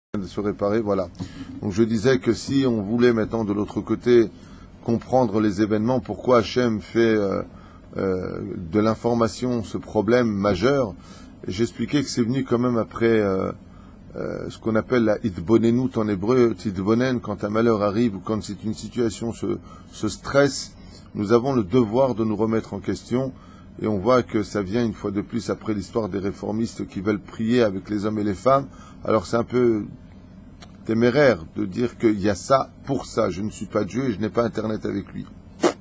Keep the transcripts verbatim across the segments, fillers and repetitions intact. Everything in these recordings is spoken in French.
de se réparer, voilà. Donc je disais que si on voulait maintenant de l'autre côté comprendre les événements, pourquoi Hachem fait euh, euh, de l'information ce problème majeur, j'expliquais que c'est venu quand même après euh, euh, ce qu'on appelle la hitbonenut en hébreu, hitbonen, quand un malheur arrive ou quand c'est une situation se, se stresse, nous avons le devoir de nous remettre en question. Et on voit que ça vient une fois de plus après l'histoire des réformistes qui veulent prier avec les hommes et les femmes. Alors c'est un peu téméraire de dire qu'il y a ça pour ça. Je ne suis pas Dieu et je n'ai pas Internet avec lui.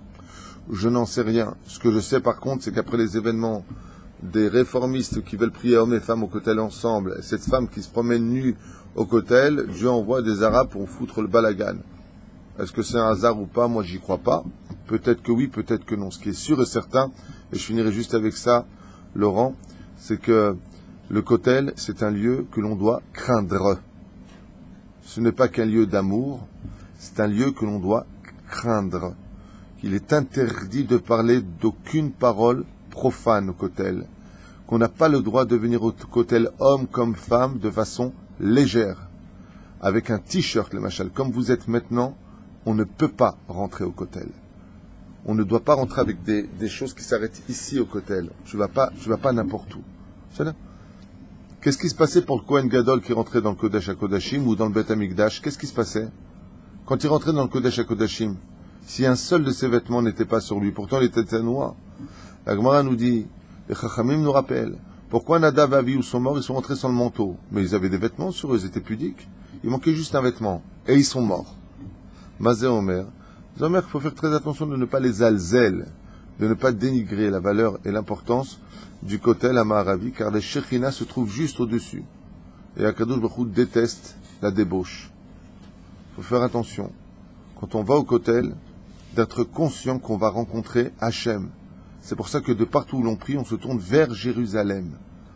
Je n'en sais rien. Ce que je sais par contre, c'est qu'après les événements des réformistes qui veulent prier hommes et femmes au kotel ensemble, cette femme qui se promène nue au kotel, Dieu envoie des Arabes pour foutre le balagan. Est-ce que c'est un hasard ou pas? Moi, j'y crois pas. Peut-être que oui, peut-être que non. Ce qui est sûr et certain, et je finirai juste avec ça, Laurent, c'est que le kotel, c'est un lieu que l'on doit craindre. Ce n'est pas qu'un lieu d'amour, c'est un lieu que l'on doit craindre. Il est interdit de parler d'aucune parole profane au kotel. Qu'on n'a pas le droit de venir au kotel, homme comme femme, de façon légère. Avec un t-shirt, le machal, comme vous êtes maintenant, on ne peut pas rentrer au kotel. On ne doit pas rentrer avec des, des choses qui s'arrêtent ici au kotel. Tu ne vas pas, tu vas pas n'importe où. C'est là. Qu'est-ce qui se passait pour le Kohen Gadol qui rentrait dans le Kodesh HaKodashim ou dans le Beth Amikdash? Qu'est-ce qui se passait quand il rentrait dans le Kodesh HaKodashim? Si un seul de ses vêtements n'était pas sur lui, pourtant il était noir. La Gemara nous dit, les Chachamim nous rappellent, pourquoi Nadav et Avihu sont morts? Ils sont rentrés sans le manteau. Mais ils avaient des vêtements sur eux, ils étaient pudiques. Il manquait juste un vêtement. Et ils sont morts. Mazé Omer. Omer, il faut faire très attention de ne pas les alzel, de ne pas dénigrer la valeur et l'importance du kotel à Maharavi, car les Shekhinah se trouvent juste au-dessus. Et Akadosh Baruch Hu déteste la débauche. Il faut faire attention, quand on va au kotel, d'être conscient qu'on va rencontrer Hachem. C'est pour ça que de partout où l'on prie, on se tourne vers Jérusalem.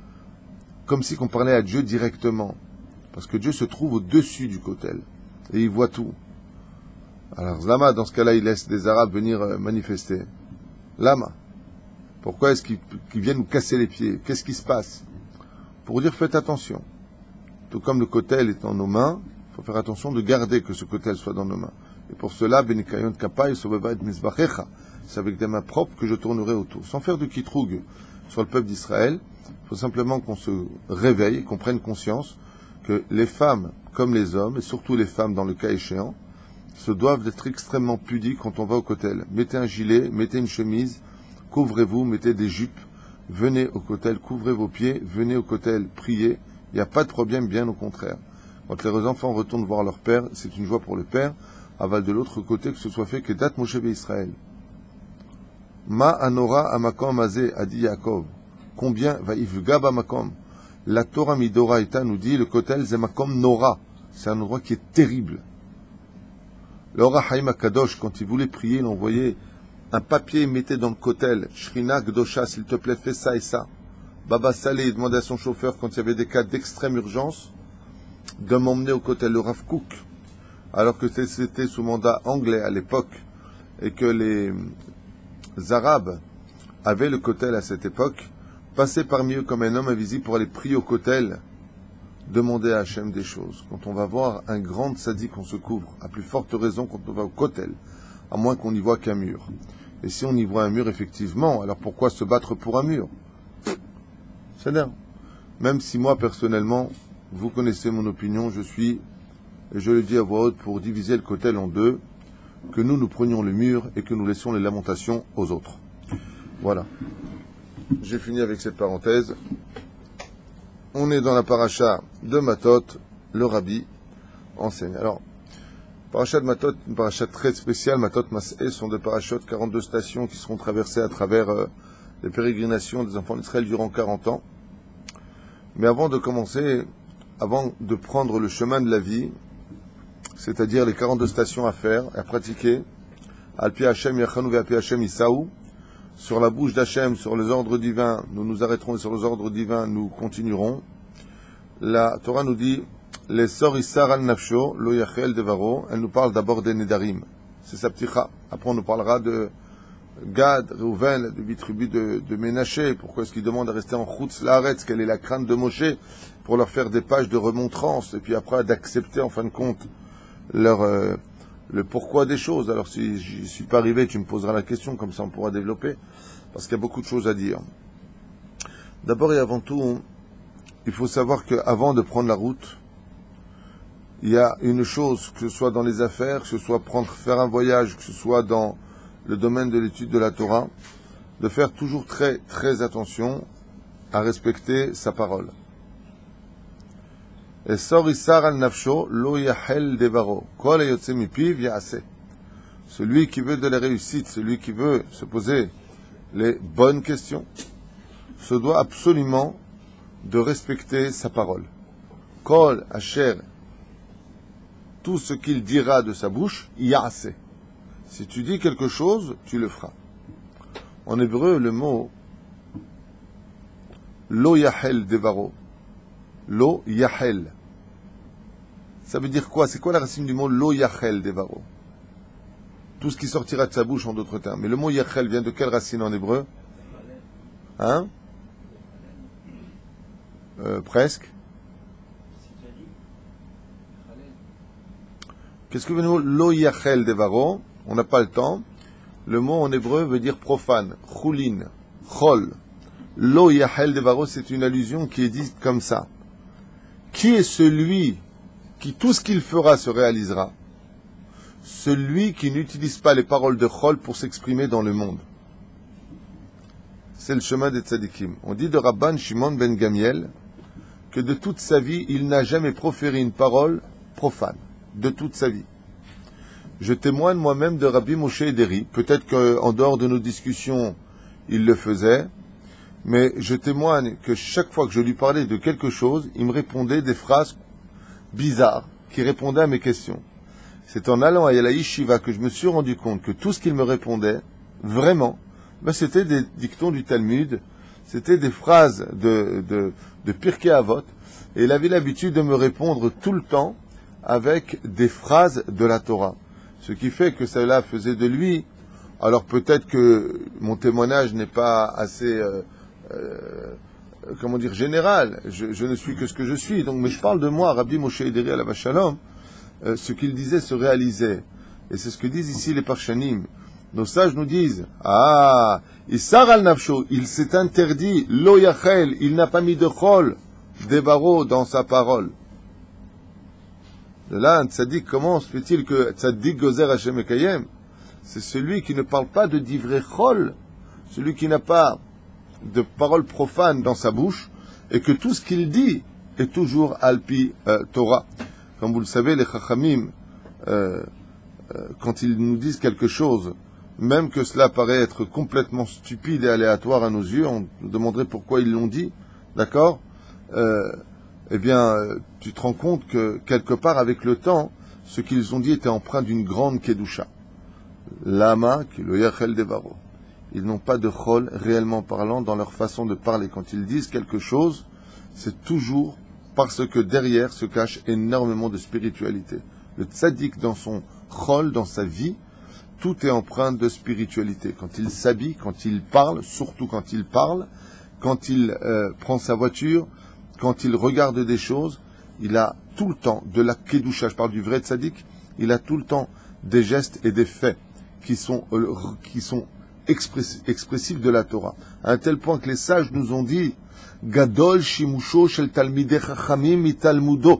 Comme si on parlait à Dieu directement. Parce que Dieu se trouve au-dessus du kotel. Et il voit tout. Alors, Lama, dans ce cas-là, il laisse des Arabes venir manifester. Lama. Pourquoi est-ce qu'ils qu'ils viennent nous casser les pieds? Qu'est-ce qui se passe? Pour dire, faites attention. Tout comme le kotel est dans nos mains, il faut faire attention de garder que ce kotel soit dans nos mains. Et pour cela, Benikayon Kapay, Sobevat Mizbachecha, c'est avec des mains propres que je tournerai autour. Sans faire de kitroug sur le peuple d'Israël, il faut simplement qu'on se réveille, qu'on prenne conscience que les femmes, comme les hommes, et surtout les femmes dans le cas échéant, se doivent d'être extrêmement pudiques quand on va au kotel. Mettez un gilet, mettez une chemise, couvrez-vous, mettez des jupes, venez au kotel, couvrez vos pieds, venez au kotel, priez. Il n'y a pas de problème, bien au contraire. Quand les enfants retournent voir leur père, c'est une joie pour le père. Aval de l'autre côté, que ce soit fait que date Moshe Israël. Ma anora amakom azé, a dit Yaakov. Combien va yivga bamakom? La Torah Midoraita nous dit le kotel zemakom nora. C'est un endroit qui est terrible. Le Ora Haïm Akadosh, quand il voulait prier, il envoyait un papier, il mettait dans le kotel, Shrina Gdosha, s'il te plaît, fais ça et ça. Baba Saleh, il demandait à son chauffeur, quand il y avait des cas d'extrême urgence, de m'emmener au kotel, le Rav Kook, alors que c'était sous mandat anglais à l'époque, et que les Arabes avaient le kotel à cette époque, passer parmi eux comme un homme invisible pour aller prier au kotel, demander à Hachem des choses. Quand on va voir un grand tzaddik, on se couvre. À plus forte raison quand on va au kotel, à moins qu'on n'y voit qu'un mur. Et si on y voit un mur, effectivement, alors pourquoi se battre pour un mur? C'est-à-dire, même si moi, personnellement, vous connaissez mon opinion, je suis, et je le dis à voix haute, pour diviser le kotel en deux, que nous, nous prenions le mur et que nous laissions les lamentations aux autres. Voilà. J'ai fini avec cette parenthèse. On est dans la paracha de Matot, le Rabbi enseigne. Alors, paracha de Matot, une paracha très spéciale. Matot Mas'é sont des parachotes, quarante-deux stations qui seront traversées à travers euh, les pérégrinations des enfants d'Israël durant quarante ans. Mais avant de commencer, avant de prendre le chemin de la vie, c'est-à-dire les quarante-deux stations à faire, à pratiquer, Al-Pi Hashem Yachanu ve Al-Pi Hashem Isaou, sur la bouche d'Hachem, sur les ordres divins, nous nous arrêterons et sur les ordres divins, nous continuerons. La Torah nous dit, les sor Issar al Nafsho, lo Yachel Devaro, elle nous parle d'abord des Nedarim. C'est sa pticha. Après, on nous parlera de Gad, Reuven, de huit tribus de, de Ménaché. Pourquoi est-ce qu'il demande à rester en Chutz Laaretz? Quelle est la crainte de Moshe? pour leur faire des pages de remontrance, et puis après d'accepter en fin de compte leur, euh, le pourquoi des choses. Alors si j'y suis pas arrivé, tu me poseras la question, comme ça on pourra développer, parce qu'il y a beaucoup de choses à dire. D'abord et avant tout, il faut savoir qu'avant de prendre la route, il y a une chose, que ce soit dans les affaires, que ce soit prendre, faire un voyage, que ce soit dans le domaine de l'étude de la Torah, de faire toujours très, très attention à respecter sa parole. Et sor isar al nafsho lo yahel devaro, kol yotse mipiv yaase. Celui qui veut de la réussite, celui qui veut se poser les bonnes questions, se doit absolument de respecter sa parole. Kol asher, tout ce qu'il dira de sa bouche, yaase. Si tu dis quelque chose, tu le feras. En hébreu, le mot lo yahel devaro, lo yahel, ça veut dire quoi? C'est quoi la racine du mot lo yahel devaro? Tout ce qui sortira de sa bouche en d'autres termes. Mais le mot yahel vient de quelle racine en hébreu? Hein? Euh, presque. Qu'est-ce que veut dire lo yahel devaro? On n'a pas le temps. Le mot en hébreu veut dire profane, choulin, chol. Lo yahel devaro, c'est une allusion qui est dite comme ça. Qui est celui qui tout ce qu'il fera se réalisera? Celui qui n'utilise pas les paroles de chol pour s'exprimer dans le monde. C'est le chemin des tzadikim. On dit de Rabban Shimon ben Gamiel que de toute sa vie, il n'a jamais proféré une parole profane. De toute sa vie. Je témoigne moi-même de Rabbi Moshe Ederi. Peut-être qu'en dehors de nos discussions, il le faisait. Mais je témoigne que chaque fois que je lui parlais de quelque chose, il me répondait des phrases bizarres qui répondaient à mes questions. C'est en allant à la yeshiva que je me suis rendu compte que tout ce qu'il me répondait, vraiment, ben c'était des dictons du Talmud, c'était des phrases de, de, de Pirkei Avot, et il avait l'habitude de me répondre tout le temps avec des phrases de la Torah. Ce qui fait que cela faisait de lui, alors peut-être que mon témoignage n'est pas assez, euh, euh, comment dire, général, je, je ne suis que ce que je suis, donc, mais je parle de moi, Rabbi Moshe Ederi alav shalom, euh, ce qu'il disait se réalisait. Et c'est ce que disent ici les Parshanim. Nos sages nous disent, ah, Isar al nafsho, il s'est interdit, lo yachel, il n'a pas mis de chol, des barreaux dans sa parole. De là, un tzaddik, comment se fait-il que tzaddik gozer Hashem ekayem? C'est celui qui ne parle pas de divrei chol, celui qui n'a pas de paroles profanes dans sa bouche, et que tout ce qu'il dit est toujours alpi euh, Torah. Comme vous le savez, les chachamim, euh, euh, quand ils nous disent quelque chose, même que cela paraît être complètement stupide et aléatoire à nos yeux, on nous demanderait pourquoi ils l'ont dit, d'accord euh, eh bien, tu te rends compte que, quelque part, avec le temps, ce qu'ils ont dit était empreint d'une grande kedusha. Lama, qui est le yachel devaro. Ils n'ont pas de chol, réellement parlant, dans leur façon de parler. Quand ils disent quelque chose, c'est toujours parce que derrière se cache énormément de spiritualité. Le tzaddik, dans son chol, dans sa vie, tout est empreint de spiritualité. Quand il s'habille, quand il parle, surtout quand il parle, quand il euh, prend sa voiture, quand il regarde des choses, il a tout le temps de la kedusha, je parle du vrai tzaddik, il a tout le temps des gestes et des faits qui sont, euh, qui sont express, expressifs de la Torah. À un tel point que les sages nous ont dit, Gadol shimusho shel talmidei chachamim mitalmudo.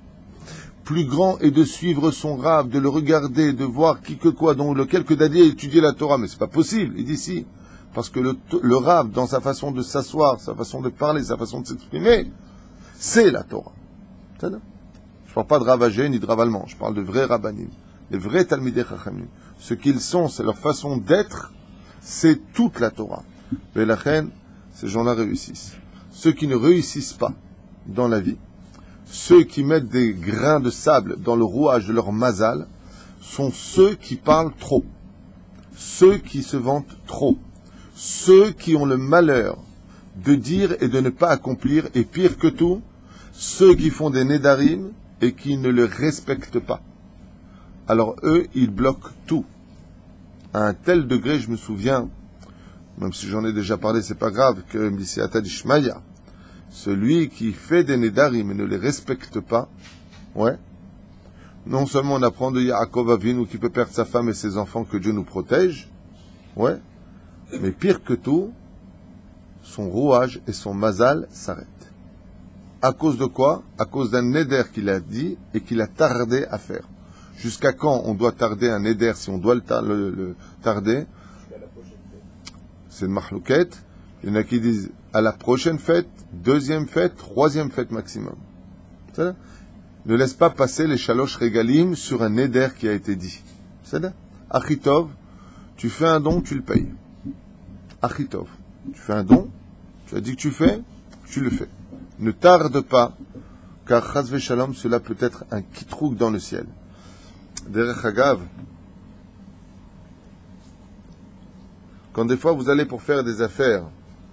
Plus grand est de suivre son rave, de le regarder, de voir qui que quoi, dont lequel que d'adier étudier la Torah. Mais c'est pas possible, il dit si. Parce que le, le rave, dans sa façon de s'asseoir, sa façon de parler, sa façon de s'exprimer, c'est la Torah. Je ne parle pas de ravagé ni de rav allemand, je parle de vrais rabbanim, les vrais talmidei chachamim. Ce qu'ils sont, c'est leur façon d'être, c'est toute la Torah. Mais la reine, ces gens-là réussissent. Ceux qui ne réussissent pas dans la vie, ceux qui mettent des grains de sable dans le rouage de leur mazal, sont ceux qui parlent trop, ceux qui se vantent trop, ceux qui ont le malheur de dire et de ne pas accomplir, et pire que tout, ceux qui font des nédarim et qui ne le respectent pas. Alors eux, ils bloquent tout. À un tel degré, je me souviens, même si j'en ai déjà parlé, c'est pas grave, que Messiata d'Ishmaïa, celui qui fait des Nedarim et ne les respecte pas, ouais, non seulement on apprend de Yaakov Avinu qui peut perdre sa femme et ses enfants, que Dieu nous protège, ouais, mais pire que tout, son rouage et son mazal s'arrêtent. À cause de quoi? À cause d'un neder qu'il a dit et qu'il a tardé à faire. Jusqu'à quand on doit tarder un neder, si on doit le, tar le, le tarder? C'est une mahlouquette. Il y en a qui disent à la prochaine fête, deuxième fête, troisième fête maximum. C'est-à-dire, ne laisse pas passer les chalosh régalim sur un neder qui a été dit. C'est-à-dire, Achitov, tu fais un don, tu le payes. Achitov, tu fais un don, tu as dit que tu fais, tu le fais. Ne tarde pas, car chas v'shalom, cela peut être un kitrouk dans le ciel. Derech Hagav, quand des fois vous allez pour faire des affaires,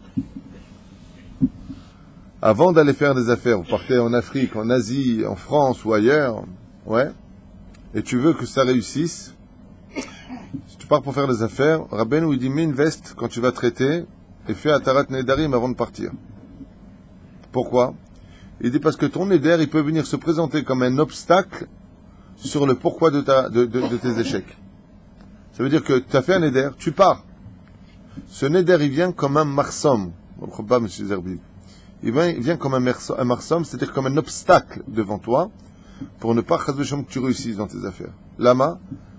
avant d'aller faire des affaires, vous partez en Afrique, en Asie, en France ou ailleurs, ouais, et tu veux que ça réussisse, si tu pars pour faire des affaires, Rabbeinu il dit mets une veste quand tu vas traiter et fais Atarat Nedarim avant de partir. Pourquoi? Il dit parce que ton Neder, il peut venir se présenter comme un obstacle sur le pourquoi de, ta, de, de, de tes échecs. Ça veut dire que tu as fait un Neder, tu pars. Ce Neder, il vient comme un marsom. On ne comprend pas, monsieur Zerbi. Il vient, il vient comme un, un marsom, c'est-à-dire comme un obstacle devant toi pour ne pas que tu réussisses dans tes affaires. Lama,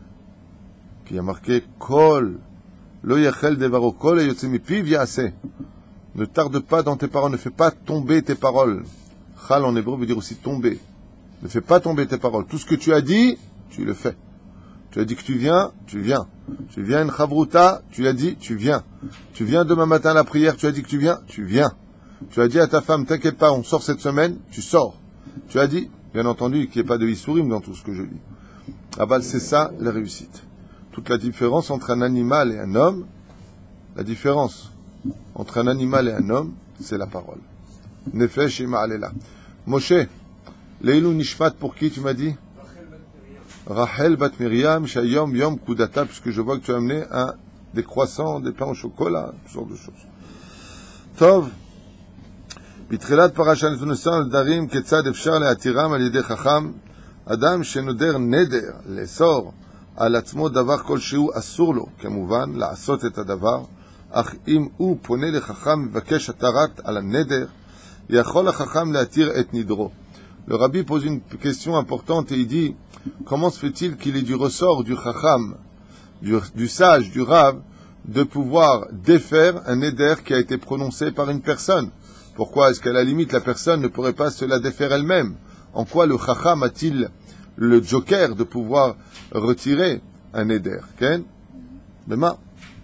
qui a marqué Kol, lo yachel devaro, kol et yotzemi piv yaaseh. Ne tarde pas dans tes paroles, ne fais pas tomber tes paroles. Chal en hébreu veut dire aussi tomber. Ne fais pas tomber tes paroles. Tout ce que tu as dit, tu le fais. Tu as dit que tu viens, tu viens. Tu viens une chavruta, tu as dit, tu viens. Tu viens demain matin à la prière, tu as dit que tu viens, tu viens. Tu as dit à ta femme, t'inquiète pas, on sort cette semaine, tu sors. Tu as dit, bien entendu, qu'il n'y ait pas de issourim dans tout ce que je dis. Ah bah, c'est ça, la réussite. Toute la différence entre un animal et un homme, la différence entre un animal et un homme, c'est la parole. Nefesh et Ma'alela. Moshe, Leilou Nishmat, pour qui tu m'as dit? Rachel Bat Miriam, Shayom Yom Kudata, puisque je vois que tu as amené un, des croissants, des pains au chocolat, toutes sortes de choses. Tov, Bitrelat Parashan Tunusan Darim, Ketzad Efshar Leatiram al Yedei Chacham, Adam Shenoder Neder, Lesor, Al Atzmo Davar Kol Sheu Asur Lo, Kemuvan, La'asot et Adavar, Ach im u pone le Chacham vakesh atarat al neder, yachol le Chacham leatir et nidro. Le Rabbi pose une question importante et il dit, comment se fait-il qu'il ait du ressort du Chacham, du, du sage, du Rav, de pouvoir défaire un neder qui a été prononcé par une personne? Pourquoi est-ce qu'à la limite la personne ne pourrait pas se la défaire elle-même? En quoi le Chacham a-t-il le joker de pouvoir retirer un neder? Ken? Demain.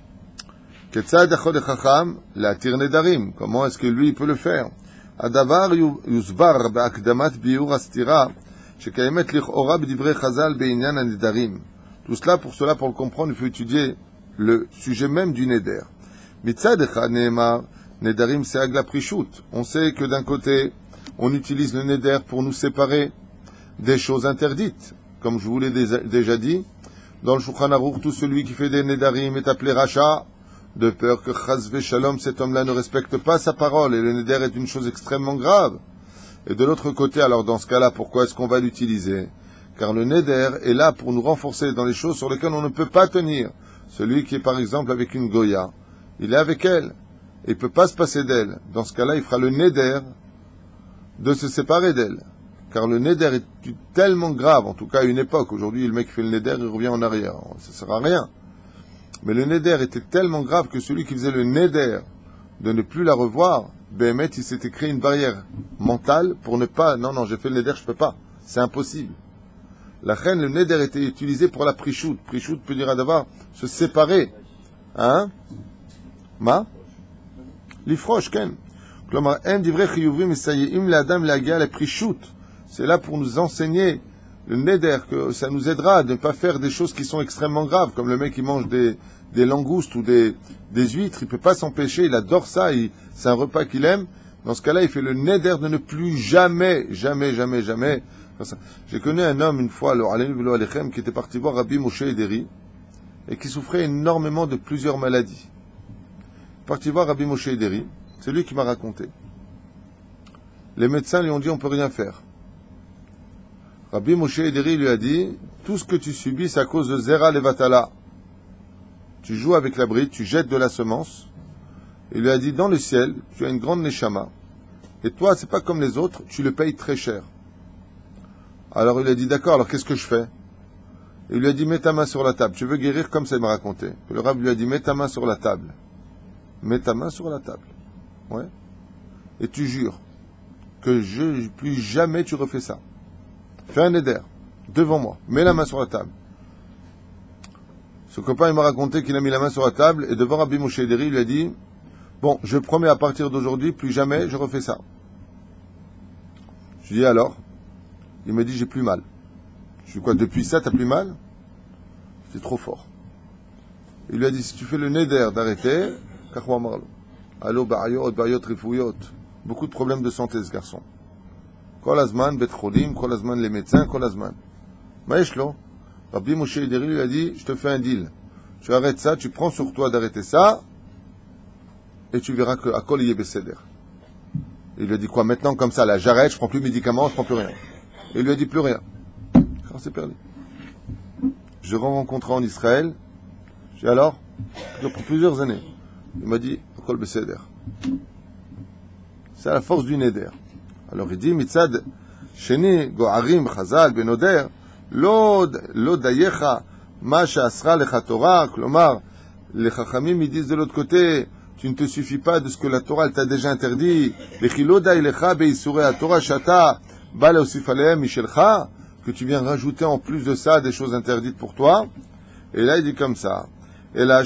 Comment est-ce que lui peut le faire? Adavar yuzbar be'akdamat biur astira shekayemet lichora b'divrei chazal be'inyan hanedarim. Tout cela, pour cela, pour le comprendre, il faut étudier le sujet même du neder. Mitzad echad neemar nedarim se'ag la prishut. On sait que d'un côté, on utilise le neder pour nous séparer des choses interdites. Comme je vous l'ai déjà dit, dans le Shulchan Aruch, tout celui qui fait des nedarim est appelé racha, de peur que chas v'shalom, cet homme-là ne respecte pas sa parole, et le neder est une chose extrêmement grave. Et de l'autre côté, alors dans ce cas-là, pourquoi est-ce qu'on va l'utiliser? Car le neder est là pour nous renforcer dans les choses sur lesquelles on ne peut pas tenir. Celui qui est par exemple avec une goya, il est avec elle, et il ne peut pas se passer d'elle. Dans ce cas-là, il fera le neder de se séparer d'elle. Car le neder est tellement grave, en tout cas à une époque. Aujourd'hui, le mec qui fait le neder, il revient en arrière. Ça ne sert à rien. Mais le neder était tellement grave que celui qui faisait le neder de ne plus la revoir, Béhémet, il s'était créé une barrière mentale pour ne pas... Non, non, j'ai fait le neder, je ne peux pas. C'est impossible. La reine, le neder était utilisé pour la prichout. Prichout peut dire à d'avoir se séparer. Hein? Ma? L'ifroche, ken. Klomar, en divrei chiyuvim esayim l'adam l'agia la prichout. C'est là pour nous enseigner le neder, que ça nous aidera de ne pas faire des choses qui sont extrêmement graves, comme le mec qui mange des, des langoustes ou des, des huîtres, il ne peut pas s'empêcher, il adore ça, il, c'est un repas qu'il aime. Dans ce cas-là, il fait le neder de ne plus jamais, jamais, jamais, jamais. J'ai connu un homme une fois, le Alayhi Velo Alechem, qui était parti voir Rabbi Moshe Ederi et qui souffrait énormément de plusieurs maladies. Parti voir Rabbi Moshe Ederi, c'est lui qui m'a raconté. Les médecins lui ont dit on ne peut rien faire. Rabbi Moshe Ederi lui a dit tout ce que tu subis c'est à cause de Zera Levatala. Tu joues avec la bride, tu jettes de la semence. Il lui a dit dans le ciel, tu as une grande neshama. Et toi, c'est pas comme les autres, tu le payes très cher. Alors il a dit d'accord, alors qu'est-ce que je fais? Il lui a dit mets ta main sur la table. Tu veux guérir comme ça il m'a raconté. Le Rav lui a dit mets ta main sur la table. Mets ta main sur la table. Ouais. Et tu jures que je, plus jamais tu refais ça. Fais un éder devant moi. Mets la main sur la table. Ce copain il m'a raconté qu'il a mis la main sur la table et devant Rabbi Moshe Ederi il lui a dit bon, je promets à partir d'aujourd'hui, plus jamais je refais ça. Je lui ai dit alors? Il m'a dit j'ai plus mal. Je lui ai dit quoi, depuis ça t'as plus mal? C'est trop fort. Il lui a dit si tu fais le neder d'arrêter, kachwa marlo. Allo ba'ayot, ba'ayot rifouyot. Beaucoup de problèmes de santé ce garçon. Kol azman bet cholim, kol azman les médecins, kol azman. Maïshlo. Rabbi Moshe Ederi lui a dit je te fais un deal. Tu arrêtes ça, tu prends sur toi d'arrêter ça. Et tu verras que à kol yé beseder. Il lui a dit quoi maintenant comme ça là, j'arrête, je prends plus de médicaments, je prends plus rien. Il lui a dit plus rien. Car c'est perdu. Je rencontré en Israël. J'ai dit alors, pour plusieurs années. Il m'a dit à kol beseder. C'est la force du neder. Alors il dit mitzad sheni go'arim chazal benoder lo lo dayecha ma she'asra lecha Torah. Klomar les chachamim ils disent de l'autre côté. Tu ne te suffis pas de ce que la Torah t'a déjà interdit. Que tu viens rajouter en plus de ça des choses interdites pour toi. Et là, il dit comme ça. Et là,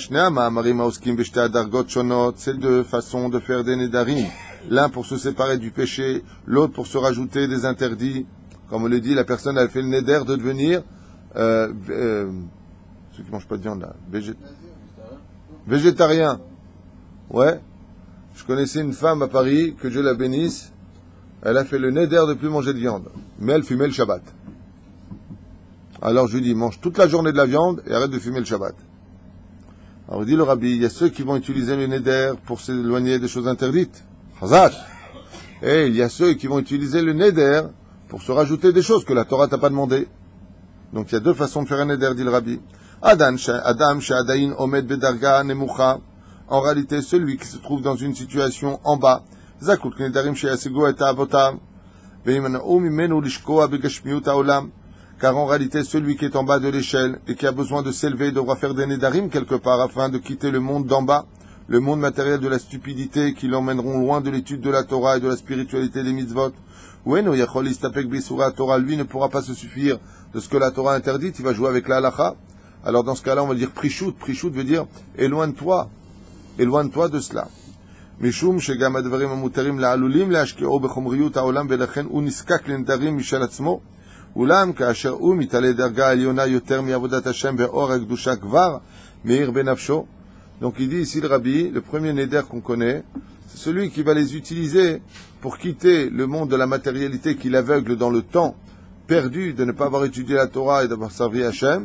c'est deux façons de faire des nedarim. L'un pour se séparer du péché, l'autre pour se rajouter des interdits. Comme on le dit, la personne, elle fait le neder de devenir, euh, euh, ceux qui ne mangent pas de viande, là, végé- végétarien. Ouais, je connaissais une femme à Paris, que Dieu la bénisse, elle a fait le neder de plus manger de viande, mais elle fumait le Shabbat. Alors je lui dis, mange toute la journée de la viande et arrête de fumer le Shabbat. Alors il dit le Rabbi, il y a ceux qui vont utiliser le neder pour s'éloigner des choses interdites, Chazak. Et il y a ceux qui vont utiliser le neder pour se rajouter des choses que la Torah t'a pas demandé. Donc il y a deux façons de faire un neder, dit le Rabbi. Adam, Adam, Shadain, Omed, Bedarga, Nemucha. En réalité, celui qui se trouve dans une situation en bas, Zakut Nedarim Sheyasigou et Avotam, Veimanaou Mimenu Lishkoa Begashmiut Haolam, car en réalité, celui qui est en bas de l'échelle et qui a besoin de s'élever devra faire des Nedarim quelque part afin de quitter le monde d'en bas, le monde matériel de la stupidité qui l'emmèneront loin de l'étude de la Torah et de la spiritualité des mitzvot. Ueno Yachol Istapek Bisura Torah, lui ne pourra pas se suffire de ce que la Torah interdite, il va jouer avec la halacha. Alors dans ce cas-là, on va dire Prichout. Prichout veut dire éloigne-toi. Éloigne-toi de cela. Mishum shegam advarim amutarim la'alulim le'ashke'o bechomriyut ha'olam ve'lachen hu niskak le'nedarim mishal atzmo ulam ka'asher hu mitale darga alyona yoter mi'avodat Hashem ve'or ha'kedusha kvar meir benafsho. Donc il dit ici le Rabbi, le premier neder qu'on connaît, c'est celui qui va les utiliser pour quitter le monde de la matérialité qui l'aveugle dans le temps perdu de ne pas avoir étudié la Torah et d'avoir servi Hashem.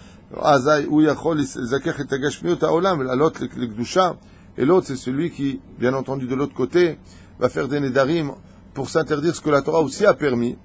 Et l'autre, c'est celui qui, bien entendu, de l'autre côté, va faire des nedarim pour s'interdire ce que la Torah aussi a permis.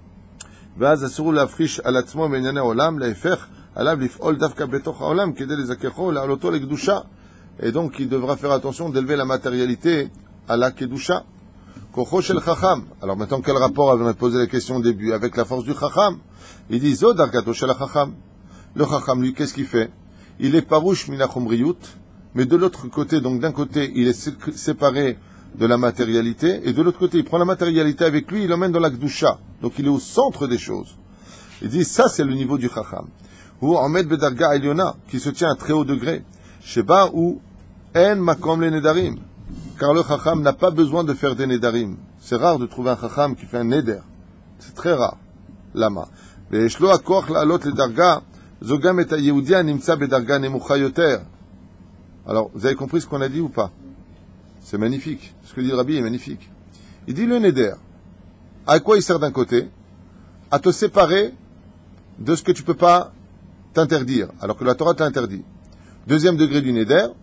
Et donc, il devra faire attention d'élever la matérialité à la kedusha. Alors maintenant, quel rapport, on a posé la question au début, avec la force du chacham? Il dit, Zo dargato shel chacham. Le chacham, lui, qu'est-ce qu'il fait? Il est parouche minachomriyut, mais de l'autre côté, donc d'un côté, il est séparé de la matérialité, et de l'autre côté, il prend la matérialité avec lui, il l'emmène dans la kedusha. Donc il est au centre des choses. Il dit, ça c'est le niveau du chacham. Ou Ahmed Bedarga Eliona, qui se tient à très haut degré. Sheba ou En Makom le Nedarim. Car le chacham n'a pas besoin de faire des nedarim. C'est rare de trouver un chacham qui fait un neder. C'est très rare. Lama. Ve'eshlo akoch la'alot le darga. Zogam et Yehudia nimtsa bedarga nemucha yoter. Alors, vous avez compris ce qu'on a dit ou pas? C'est magnifique. Ce que dit le Rabbi est magnifique. Il dit le neder. À quoi il sert d'un côté? À te séparer de ce que tu peux pas t'interdire, alors que la Torah t'a interdit. Deuxième degré du neder,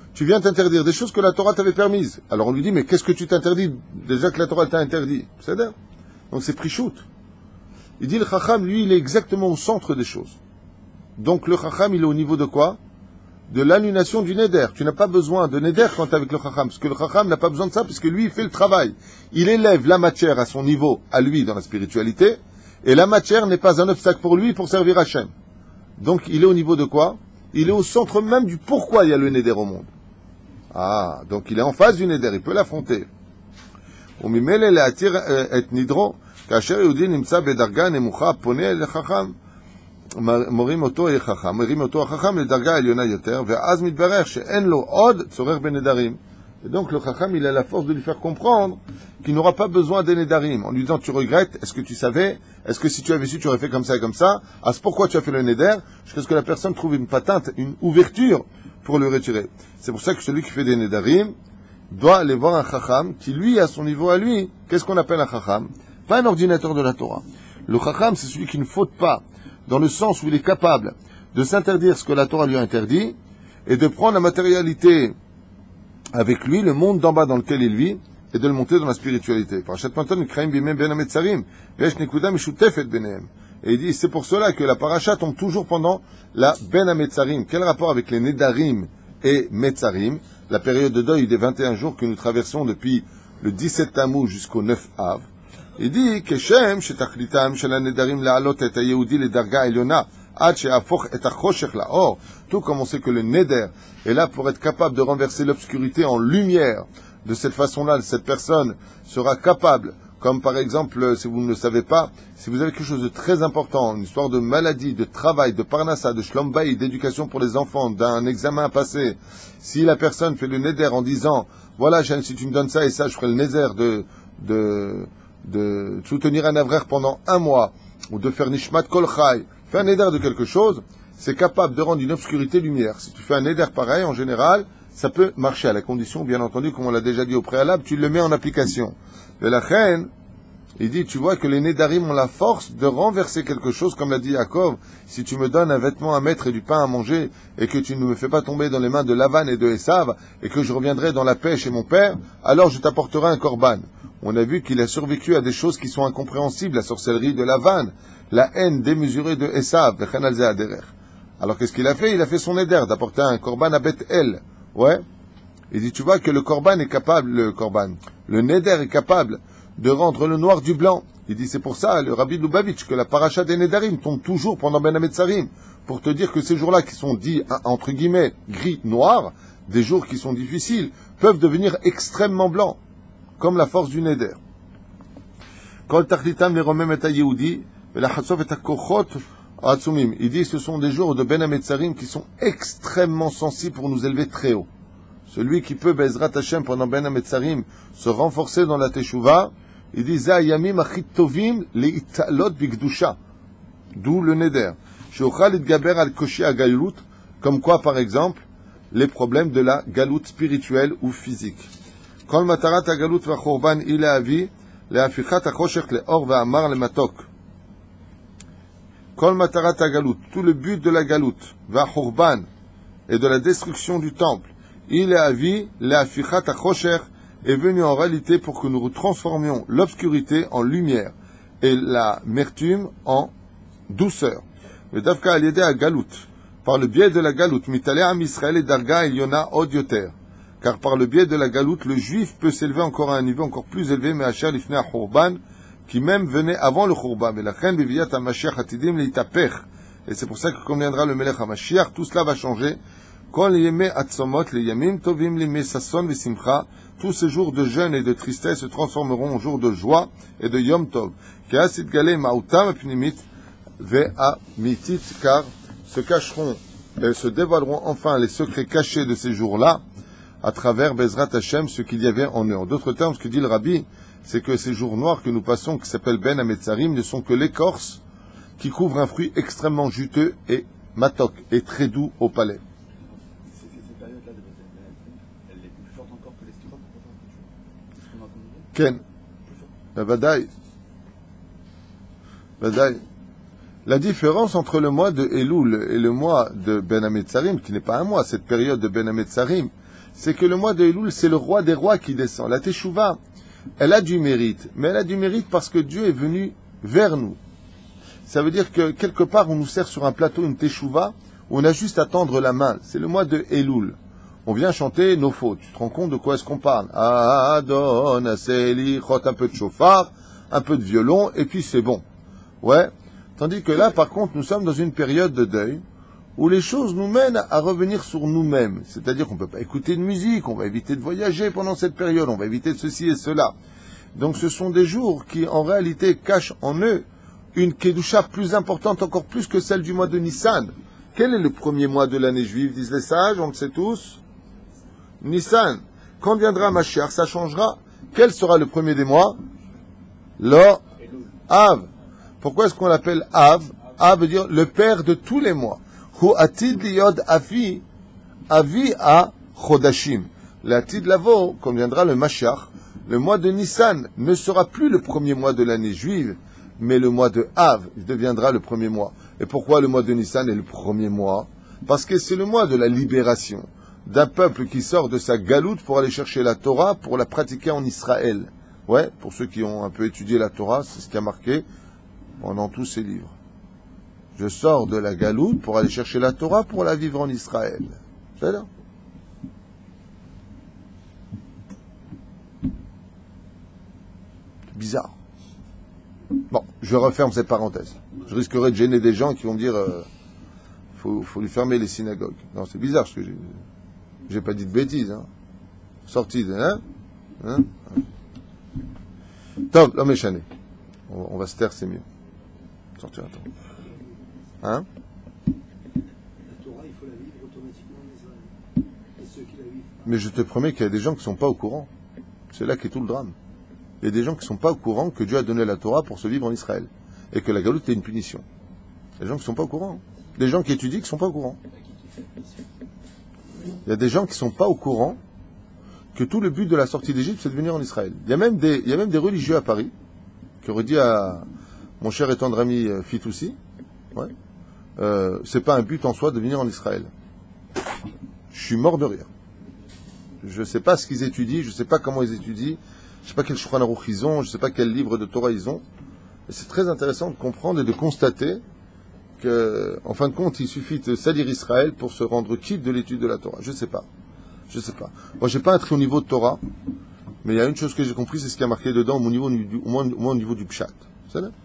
tu viens t'interdire des choses que la Torah t'avait permises. Alors on lui dit, mais qu'est-ce que tu t'interdis déjà que la Torah t'a interdit? C'est-à-dire, donc c'est Prichout. Il dit, le Chacham, lui, il est exactement au centre des choses. Donc le Chacham, il est au niveau de quoi? De l'annulation du Neder. Tu n'as pas besoin de Neder quand tu es avec le Chacham, parce que le Chacham n'a pas besoin de ça, puisque lui, il fait le travail. Il élève la matière à son niveau, à lui, dans la spiritualité, et la matière n'est pas un obstacle pour lui pour servir Hachem. Donc il est au niveau de quoi? Il est au centre même du pourquoi il y a le Neder au monde. Ah, donc il est en face du Neder, il peut l'affronter. וממילא להתיר את נדרו, כאשר יהודי נמצא בדרגה נמוכה, פונה אל החכם, מורים אותו אל חכם, מרים אותו החכם לדרגה עליונה יותר, ואז מתברר שאין לו עוד צורך בנדרים. Et donc le Chacham, il a la force de lui faire comprendre qu'il n'aura pas besoin des Nedarim. En lui disant, tu regrettes, est-ce que tu savais, est-ce que si tu avais su, tu aurais fait comme ça et comme ça, ah, c'est pourquoi tu as fait le Neder, jusqu'à ce que la personne trouve une patente, une ouverture pour le retirer. C'est pour ça que celui qui fait des Nedarim doit aller voir un Chacham qui, lui, à son niveau à lui, qu'est-ce qu'on appelle un Chacham? Pas un ordinateur de la Torah. Le Chacham, c'est celui qui ne faute pas, dans le sens où il est capable de s'interdire ce que la Torah lui a interdit, et de prendre la matérialité avec lui, le monde d'en bas dans lequel il vit, et de le monter dans la spiritualité. Et il dit, c'est pour cela que la paracha tombe toujours pendant la Ben HaMetzarim. Quel rapport avec les Nedarim et Metzarim, la période de deuil des vingt et un jours que nous traversons depuis le dix-sept Tammuz jusqu'au neuf Av? Il dit que Shem, shetachlitam shel hanedarim la'alot et hayehudi ledarga elyona, ad she'afoch et hachoshech la'or. Tout comme on sait que le neder est là pour être capable de renverser l'obscurité en lumière. De cette façon-là, cette personne sera capable, comme par exemple, si vous ne le savez pas, si vous avez quelque chose de très important, une histoire de maladie, de travail, de parnassa, de shlom bayit, d'éducation pour les enfants, d'un examen à passer, si la personne fait le neder en disant, voilà, si tu me donnes ça et ça, je ferai le neder de, de, de soutenir un avraire pendant un mois, ou de faire nishmat kol chai, faire un neder de quelque chose, c'est capable de rendre une obscurité lumière. Si tu fais un neder pareil, en général, ça peut marcher à la condition, bien entendu, comme on l'a déjà dit au préalable, tu le mets en application. Mais la reine, il dit, tu vois que les Nedarim ont la force de renverser quelque chose, comme l'a dit Yaakov, si tu me donnes un vêtement à mettre et du pain à manger, et que tu ne me fais pas tomber dans les mains de Lavan et de Esav, et que je reviendrai dans la paix chez mon père, alors je t'apporterai un korban. On a vu qu'il a survécu à des choses qui sont incompréhensibles, la sorcellerie de Lavan, la haine démesurée de Esav, alors qu'est-ce qu'il a fait? Il a fait son éder d'apporter un korban à Beth El. Ouais. Il dit, tu vois que le korban est capable, le korban, le neder est capable de rendre le noir du blanc. Il dit, c'est pour ça, le Rabbi Lubavitch, que la paracha des Nedarim tombe toujours pendant Ben HaMetzarim, pour te dire que ces jours-là qui sont dits, entre guillemets, gris, noirs, des jours qui sont difficiles, peuvent devenir extrêmement blancs, comme la force du neder. Kol tachlitam leromem et ha-Yehudi, velachatzov et ha-kochot atzumim. Il dit, ce sont des jours de Ben HaMetzarim qui sont extrêmement sensibles pour nous élever très haut. Celui qui peut, Bezrat Hashem, pendant Ben HaMetzarim, se renforcer dans la Teshuvah, il dit, Za yamim achit tovim leitalot bigdusha. D'où le neder. Sheochal itgaber al koshi agalut, comme quoi, par exemple, les problèmes de la galoute spirituelle ou physique. Kol matarat agalut vachorban ila avi, leafichat achoshech leor ve'amar lematok. Kol matarat agalut, tout le but de la galoute, vachorban, et de la destruction du temple, il est avi, leafichat achoshech, est venu en réalité pour que nous transformions l'obscurité en lumière et l'amertume en douceur. Le Davka al-Yedé à Galout, par le biais de la Galout, Mitalé Am Israël et Darga Eliona Od Yoter, car par le biais de la Galout, le juif peut s'élever encore à un niveau encore plus élevé, mais Asher Lifnei HaChurban, qui même venait avant le Churban, mais la Chen Biviyat HaMashiach Atidim Leitapech, et c'est pour ça que quand viendra le Melech HaMashiach, tout cela va changer. Kol Yemei Atzomot, les Yamim Tovim Limei Sasson Vesimcha, tous ces jours de jeûne et de tristesse se transformeront en jours de joie et de Yom Tov. Car se cacheront et se dévoileront enfin les secrets cachés de ces jours-là à travers Bezrat Hashem, ce qu'il y avait en eux. En d'autres termes, ce que dit le Rabbi, c'est que ces jours noirs que nous passons, qui s'appellent Ben HaMetzarim, ne sont que l'écorce qui couvre un fruit extrêmement juteux et matok, et très doux au palais. Ken, la Vadaï. Vadaï. La différence entre le mois de Elul et le mois de Ben HaMetzarim, qui n'est pas un mois, cette période de Ben HaMetzarim, c'est que le mois de Elul, c'est le roi des rois qui descend. La Teshuvah, elle a du mérite, mais elle a du mérite parce que Dieu est venu vers nous. Ça veut dire que quelque part, on nous sert sur un plateau une Teshuvah, où on a juste à tendre la main. C'est le mois de Elul. On vient chanter nos fautes. Tu te rends compte de quoi est-ce qu'on parle? Adon, Aseli, Chot, un peu de chauffard, un peu de violon, et puis c'est bon. Ouais. Tandis que là, par contre, nous sommes dans une période de deuil, où les choses nous mènent à revenir sur nous-mêmes. C'est-à-dire qu'on ne peut pas écouter de musique, on va éviter de voyager pendant cette période, on va éviter de ceci et cela. Donc ce sont des jours qui, en réalité, cachent en eux une Kedusha plus importante, encore plus que celle du mois de Nissan. Quel est le premier mois de l'année juive, disent les sages, on le sait tous? Nissan. Quand viendra Mashiach, ça changera. Quel sera le premier des mois? Lo Av. Pourquoi est-ce qu'on l'appelle Av? Av veut dire le père de tous les mois. Hu atid liyod avi, avi a chodashim. L'atid lavo, quand viendra le Mashiach, le mois de Nissan ne sera plus le premier mois de l'année juive, mais le mois de Av deviendra le premier mois. Et pourquoi le mois de Nissan est le premier mois? Parce que c'est le mois de la libération d'un peuple qui sort de sa galoute pour aller chercher la Torah, pour la pratiquer en Israël. Ouais, pour ceux qui ont un peu étudié la Torah, c'est ce qui a marqué pendant tous ces livres. Je sors de la galoute pour aller chercher la Torah pour la vivre en Israël. C'est là. Bizarre. Bon, je referme cette parenthèse. Je risquerais de gêner des gens qui vont me dire euh, faut, faut lui fermer les synagogues. Non, c'est bizarre ce que j'ai j'ai pas dit de bêtises, hein. Sorti de, hein, hein, Top, l'homme est chané. On, on va se taire, c'est mieux. Sortir, attends. Hein? La Torah, il faut la vivre automatiquement en Israël. Et ceux qui la vivent pas. Mais je te promets qu'il y a des gens qui ne sont pas au courant. C'est là qu'est tout le drame. Il y a des gens qui ne sont pas au courant que Dieu a donné la Torah pour se vivre en Israël. Et que la galoute est une punition. Il y a des gens qui ne sont pas au courant. Des gens qui étudient qui ne sont pas au courant. Il y a des gens qui ne sont pas au courant que tout le but de la sortie d'Égypte, c'est de venir en Israël. Il y a même des, il y a même des religieux à Paris qui auraient dit à mon cher et tendre ami Fitoussi, ouais, euh, c'est pas un but en soi de venir en Israël. Je suis mort de rire. Je ne sais pas ce qu'ils étudient, je ne sais pas comment ils étudient, je ne sais pas quel Shulchan Aruch ils ont, je ne sais pas quel livre de Torah ils ont. Et c'est très intéressant de comprendre et de constater que, en fin de compte, il suffit de salir Israël pour se rendre quitte de l'étude de la Torah. Je ne sais pas. Je ne sais pas. Moi, je n'ai pas un très haut niveau de Torah, mais il y a une chose que j'ai compris, c'est ce qui a marqué dedans, au, niveau, au, moins, au moins au niveau du Pshat. C'est là.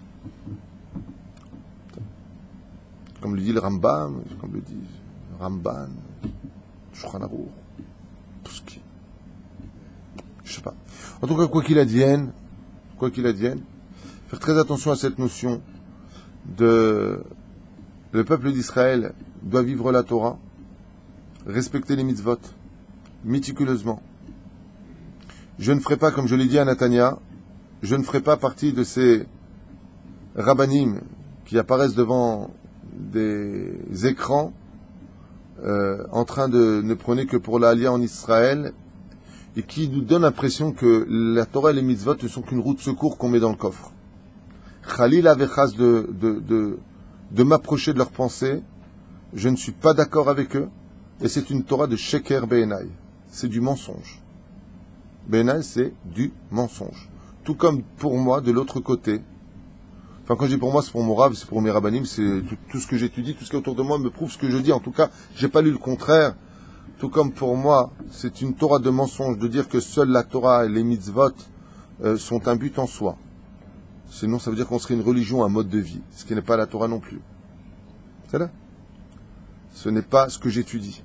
Comme le dit le Rambam, comme le dit Ramban, Shulchan Aruch, tout ce qui... Je ne sais pas. En tout cas, quoi qu'il advienne, quoi qu'il advienne, faire très attention à cette notion de... Le peuple d'Israël doit vivre la Torah, respecter les mitzvot, méticuleusement. Je ne ferai pas, comme je l'ai dit à Natania, je ne ferai pas partie de ces rabbanim qui apparaissent devant des écrans euh, en train de ne prôner que pour l'Aliyah en Israël et qui nous donnent l'impression que la Torah et les mitzvot ne sont qu'une roue de secours qu'on met dans le coffre. Khalil avait chas de, de, de, de m'approcher de leurs pensées. Je ne suis pas d'accord avec eux. Et c'est une Torah de Sheker Be'enai. C'est du mensonge. Be'enai, c'est du mensonge. Tout comme pour moi, de l'autre côté. Enfin, quand je dis pour moi, c'est pour mon Rav, c'est pour mes rabbanim, c'est tout, tout ce que j'étudie, tout ce qui est autour de moi me prouve ce que je dis. En tout cas, j'ai pas lu le contraire. Tout comme pour moi, c'est une Torah de mensonge de dire que seule la Torah et les mitzvot euh, sont un but en soi. Sinon, ça veut dire qu'on serait une religion, un mode de vie, ce qui n'est pas la Torah non plus. C'est là. Ce n'est pas ce que j'étudie.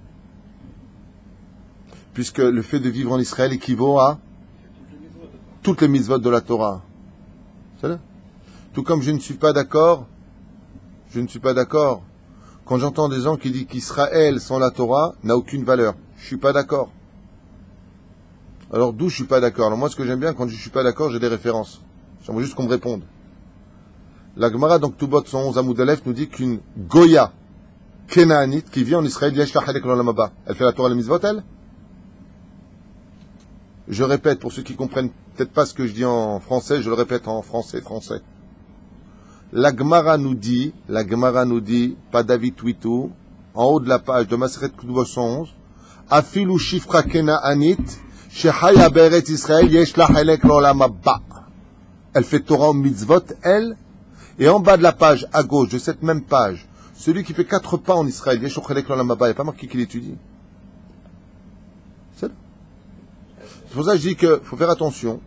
Puisque le fait de vivre en Israël équivaut à toutes les mitzvot de la Torah. C'est là. Tout comme je ne suis pas d'accord, je ne suis pas d'accord. Quand j'entends des gens qui disent qu'Israël sans la Torah n'a aucune valeur, je ne suis pas d'accord. Alors d'où je ne suis pas d'accord? Alors moi, ce que j'aime bien, quand je ne suis pas d'accord, j'ai des références. J'aimerais juste qu'on me réponde. La Gemara, donc Tubot cent onze Amoud Aleph, nous dit qu'une Goya Kénaanite qui vit en Israël, elle fait la Torah et les mitzvot, elle? Je répète, pour ceux qui comprennent peut-être pas ce que je dis en français, je le répète en français, français. La Gemara nous dit, la Gemara nous dit, pas David Twitou, en haut de la page de Maseret Tubot cent onze, Afilu shifra kena'anit, shechaya be'eretz Israël, yesh la chelek l'olam haba. Elle fait Torah au mitzvot, elle, et en bas de la page, à gauche de cette même page, celui qui fait quatre pas en Israël, yesh chelek l'olam haba, il n'y a pas marqué qu'il étudie. C'est pour ça que je dis qu'il faut faire attention.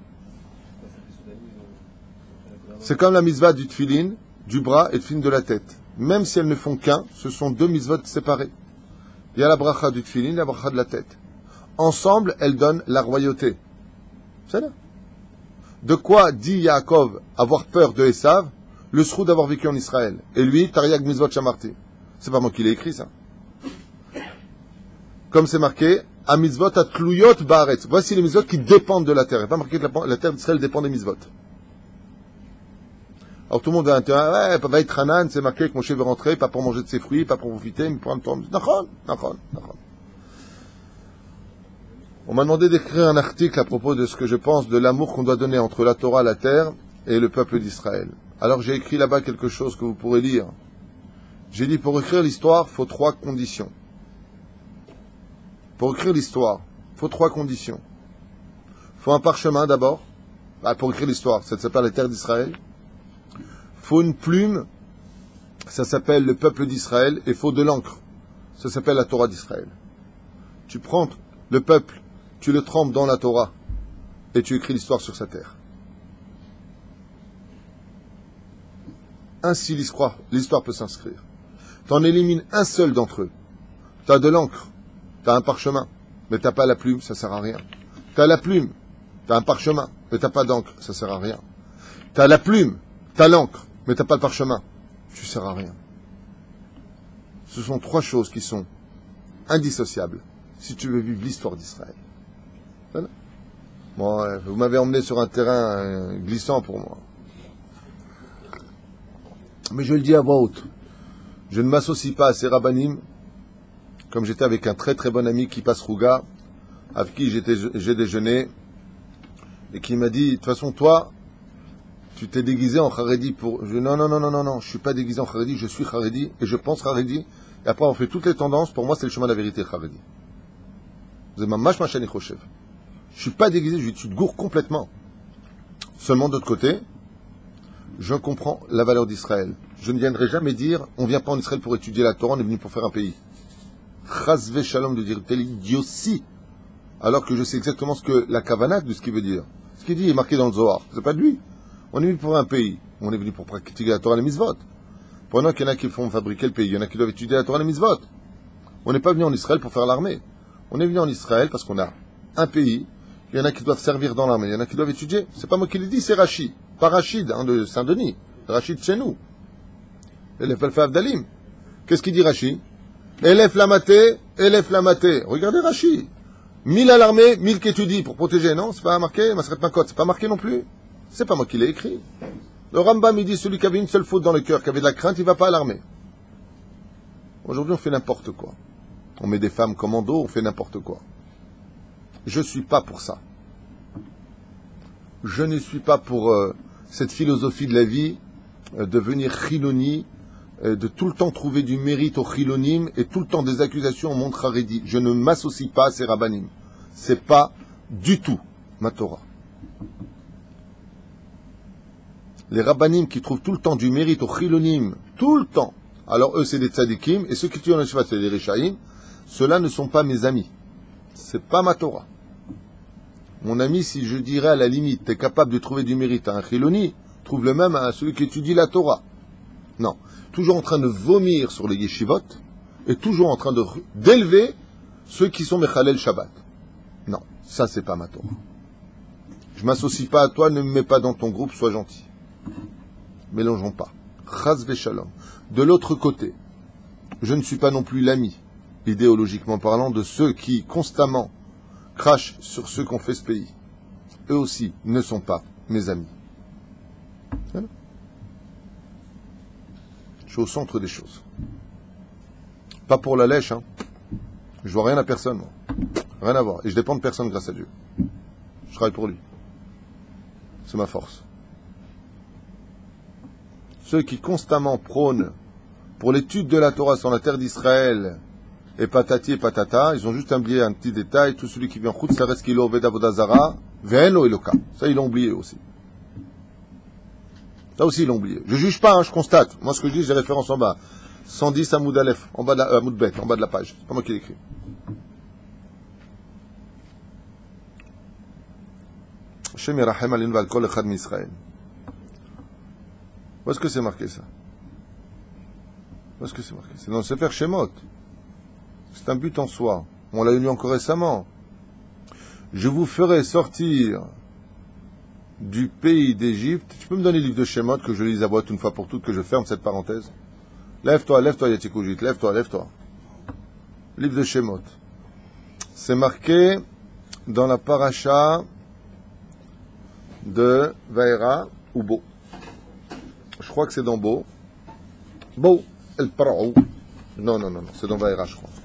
C'est comme la mitzvah du tfilin, du bras et du tfilin de la tête. Même si elles ne font qu'un, ce sont deux mitzvot séparés. Il y a la bracha du tfilin et la bracha de la tête. Ensemble, elles donnent la royauté. C'est là. De quoi dit Yaakov avoir peur de Esav, le srou d'avoir vécu en Israël. Et lui, Tariag mitzvot shamarti. C'est pas moi qui l'ai écrit, ça. Comme c'est marqué, à mitzvot atluyot baaretz. Voici les mitzvot qui dépendent de la terre. Il n'y a pas marqué que la, la terre d'Israël dépend des mitzvot. Alors tout le monde va intérêt, ouais, va être Hanan, c'est marqué que Moshe veut rentrer, pas pour manger de ses fruits, pas pour profiter, mais pour un temps. Nachon, nachon, nachon. On m'a demandé d'écrire un article à propos de ce que je pense de l'amour qu'on doit donner entre la Torah, la terre et le peuple d'Israël. Alors j'ai écrit là-bas quelque chose que vous pourrez lire. J'ai dit, pour écrire l'histoire, il faut trois conditions. Pour écrire l'histoire, il faut trois conditions. Il faut un parchemin d'abord. Ah, pour écrire l'histoire, ça s'appelle la terre d'Israël. Il faut une plume, ça s'appelle le peuple d'Israël. Et il faut de l'encre, ça s'appelle la Torah d'Israël. Tu prends le peuple, tu le trempes dans la Torah et tu écris l'histoire sur sa terre. Ainsi l'histoire, l'histoire peut s'inscrire. Tu en élimines un seul d'entre eux. Tu as de l'encre, tu as un parchemin, mais tu n'as pas la plume, ça ne sert à rien. Tu as la plume, tu as un parchemin, mais tu n'as pas d'encre, ça ne sert à rien. Tu as la plume, tu as l'encre, mais tu n'as pas le parchemin, tu ne sers à rien. Ce sont trois choses qui sont indissociables si tu veux vivre l'histoire d'Israël. Voilà. Bon, vous m'avez emmené sur un terrain glissant pour moi. Mais je le dis à voix haute. Je ne m'associe pas à ces rabbanim, comme j'étais avec un très très bon ami qui passe Rouga, avec qui j'étais, j'ai déjeuné, et qui m'a dit, de toute façon, toi, tu t'es déguisé en Haredi pour... Je, non, non, non, non, non, non, je suis pas déguisé en Haredi, je suis Haredi, et je pense Haredi, et après on fait toutes les tendances, pour moi c'est le chemin de la vérité, Haredi. Vous avez ma mâche, ma chaîne et Khoshev. Je suis pas déguisé, je tu te gourres complètement. Seulement d'autre côté, je comprends la valeur d'Israël. Je ne viendrai jamais dire, on vient pas en Israël pour étudier la Torah, on est venu pour faire un pays. Chazve shalom de dire tel idiotie, alors que je sais exactement ce que la kavanah de ce qu'il veut dire. Ce qu'il dit est marqué dans le Zohar. C'est pas de lui. On est venu pour un pays. On est venu pour pratiquer la Torah et les mitzvot. Pendant qu'il y en a qui font fabriquer le pays, il y en a qui doivent étudier la Torah et les mitzvot. On n'est pas venu en Israël pour faire l'armée. On est venu en Israël parce qu'on a un pays. Il y en a qui doivent servir dans l'armée. Il y en a qui doivent étudier. C'est pas moi qui l'ai dit, c'est Rachid. Pas Rachid, hein, de Saint-Denis. Rachid chez nous. Elef Alfa Avdalim. Qu'est-ce qu'il dit Rachid? Elef Lamaté, Elef Lamaté. Regardez Rachid. Mille à l'armée, mille qui étudient pour protéger. Non, c'est pas marqué. Masret Makot, c'est pas marqué non plus. C'est pas moi qui l'ai écrit. Le Rambam, il dit celui qui avait une seule faute dans le cœur, qui avait de la crainte, il va pas à l'armée. Aujourd'hui, on fait n'importe quoi. On met des femmes commando, on fait n'importe quoi. Je suis pas pour ça. Je ne suis pas pour euh, cette philosophie de la vie, euh, de devenir chiloni, euh, de tout le temps trouver du mérite aux chilonim et tout le temps des accusations au monde haredi. Je ne m'associe pas à ces rabbanim. C'est pas du tout ma Torah. Les rabbanim qui trouvent tout le temps du mérite aux chilonim, tout le temps, alors eux c'est des tzadikim, et ceux qui tuent en Yeshiva c'est des rishaïm, ceux-là ne sont pas mes amis. C'est pas ma Torah. Mon ami, si je dirais à la limite, tu es capable de trouver du mérite à un chiloni, trouve le même à celui qui étudie la Torah. Non. Toujours en train de vomir sur les yeshivot, et toujours en train de, d'élever ceux qui sont mechalel Shabbat. Non. Ça c'est pas ma Torah. Je m'associe pas à toi, ne me mets pas dans ton groupe, sois gentil. Mélangeons pas. Chaz v'shalom. De l'autre côté, je ne suis pas non plus l'ami, idéologiquement parlant, de ceux qui constamment crachent sur ceux qui ont fait ce pays. Eux aussi ne sont pas mes amis. Voilà. Je suis au centre des choses. Pas pour la lèche, hein. Je vois rien à personne, moi. Rien à voir. Et je dépends de personne grâce à Dieu. Je travaille pour lui. C'est ma force. Ceux qui constamment prônent pour l'étude de la Torah sur la terre d'Israël et patati et patata. Ils ont juste oublié un petit détail. Tout celui qui vient en route, ça reste qu'il oved avodazara, ve'eno eloka. Ça, ils l'ont oublié aussi. Ça aussi, ils l'ont oublié. Je juge pas, hein, je constate. Moi, ce que je dis, j'ai référence en bas. cent dix Amoud Aleph, en bas de la, euh, Amoud Bet, en bas de la page. C'est pas moi qui l'écris. Hashem yirachem alinu ve'al kol echad mi'Israël. Où est-ce que c'est marqué ça? Où est-ce que c'est marqué? C'est dans le Sefer Shemot. C'est un but en soi. On l'a lu encore récemment. Je vous ferai sortir du pays d'Égypte. Tu peux me donner le livre de Shemot que je lise à voix une fois pour toutes, que je ferme cette parenthèse? Lève-toi, lève-toi, Yatikoujit, lève-toi, lève-toi. Livre de Shemot. C'est marqué dans la paracha de Vaïra ou Bo. Je crois que c'est dans Bo. Bo, El Parou. Non, non, non, non, c'est dans Vaïra, je crois.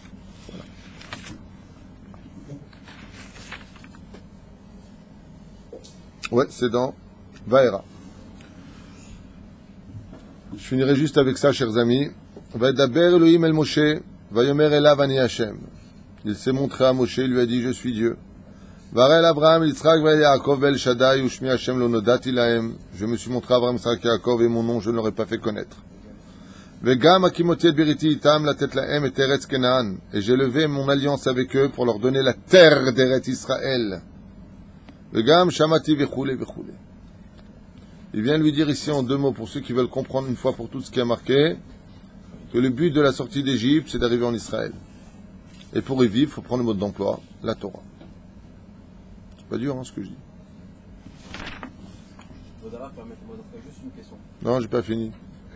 Ouais, c'est dans Vaïra. Je finirai juste avec ça, chers amis. Vaidaber Elohim el Moshe, Vayomer elav ani Hashem. Il s'est montré à Moshe, il lui a dit, je suis Dieu. Varel Abraham, Yitzhak, Yaakov, El Shaddai, Ushmi Hashem lo nodati lahem. Je me suis montré à Abraham, Yitzhak, Yaakov, et mon nom, je ne l'aurais pas fait connaître. Vegam akimoti et biriti itam, la tête lahem et Eretz Kenaan. Et j'ai levé mon alliance avec eux pour leur donner la terre d'Eretz Israël. Vegam shamati vechule vechule. Il vient lui dire ici en deux mots, pour ceux qui veulent comprendre une fois pour toutes ce qui est marqué, que le but de la sortie d'Égypte, c'est d'arriver en Israël. Et pour y vivre, il faut prendre le mode d'emploi, la Torah. C'est pas dur, hein, ce que je dis. Vaudra, permettez-moi d'en faire juste une question. Non, j'ai pas fini.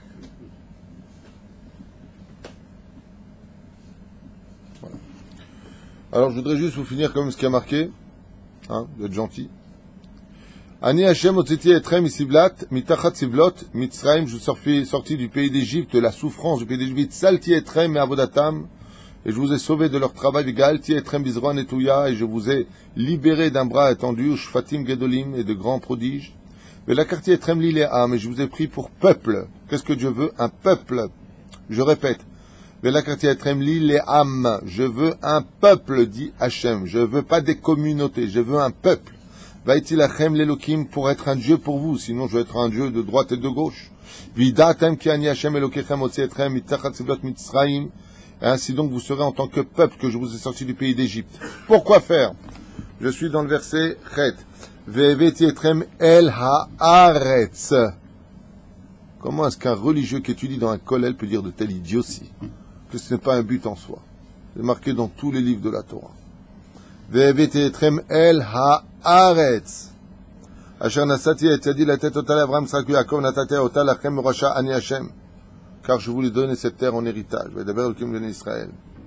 Voilà. Alors, je voudrais juste vous finir comme ce qui est marqué, hein, d'être gentil. Ani Hashem otziti etrem isiblat mitachat sivlot mitzrayim. Je suis sorti du pays d'Égypte, de la souffrance du pays d'Égypte. Salti etrem me'avodatam. Et je vous ai sauvé de leur travail. Vigalti etrem bizroan etouya. Et je vous ai libéré d'un bras étendu. Ushfatim gedolim. Et de grands prodiges. Velakarti etrem lileam. Et je vous ai pris pour peuple. Qu'est-ce que Dieu veut? Un peuple. Je répète. Velakarti etrem lileam. Je veux un peuple, dit Hashem. Je veux pas des communautés. Je veux un peuple. Va-t-il lachem l'Elokim pour être un Dieu pour vous, sinon je vais être un Dieu de droite et de gauche. Vidatem ki ani Hashem Elokechem otzi etrem mitachat sivlot mitzrayim. Et ainsi donc vous serez en tant que peuple que je vous ai sorti du pays d'Égypte. Pourquoi faire? Je suis dans le verset Chet. Ve'eveti etrem el haaretz. Comment est-ce qu'un religieux qui étudie dans un kollel peut dire de telle idiotie? Que ce n'est pas un but en soi. C'est marqué dans tous les livres de la Torah. Ve'eveti etrem el haaretz. Aretz. Asher nasati et yadi la tête otal Abraham Yitzhak Yaakov natate otal lachem rasha ani Hashem. Car je voulais donner cette terre en héritage. Ve'daber Elokim bnei Israël.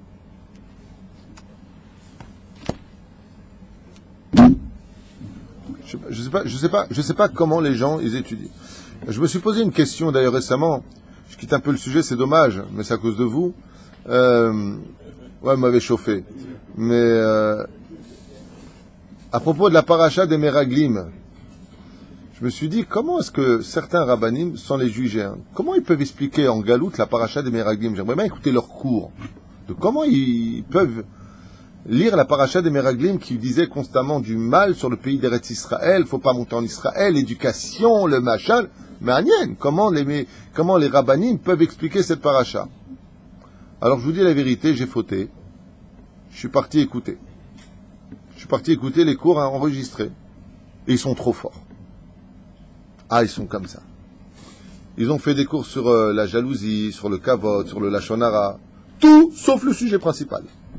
Je sais pas, je sais pas, je sais pas comment les gens ils étudient. Je me suis posé une question d'ailleurs récemment. Je quitte un peu le sujet, c'est dommage, mais c'est à cause de vous. Euh, ouais, m'avait chauffé. Mais euh, à propos de la paracha des Meraglim, je me suis dit, comment est-ce que certains rabbanim, sans les juger, hein, comment ils peuvent expliquer en galoute la paracha des Meraglim? J'aimerais bien écouter leur cours. De comment ils peuvent lire la paracha des Meraglim qui disait constamment du mal sur le pays d'Eretz Israël, faut pas monter en Israël, l'éducation, le machin. Mais Agnès, comment les, comment les rabbanim peuvent expliquer cette paracha? Alors je vous dis la vérité, j'ai fauté. Je suis parti écouter. Je suis parti écouter les cours enregistrés. Et ils sont trop forts. Ah, ils sont comme ça. Ils ont fait des cours sur euh, la jalousie, sur le kavod, sur le lashon hara. Tout sauf le sujet principal.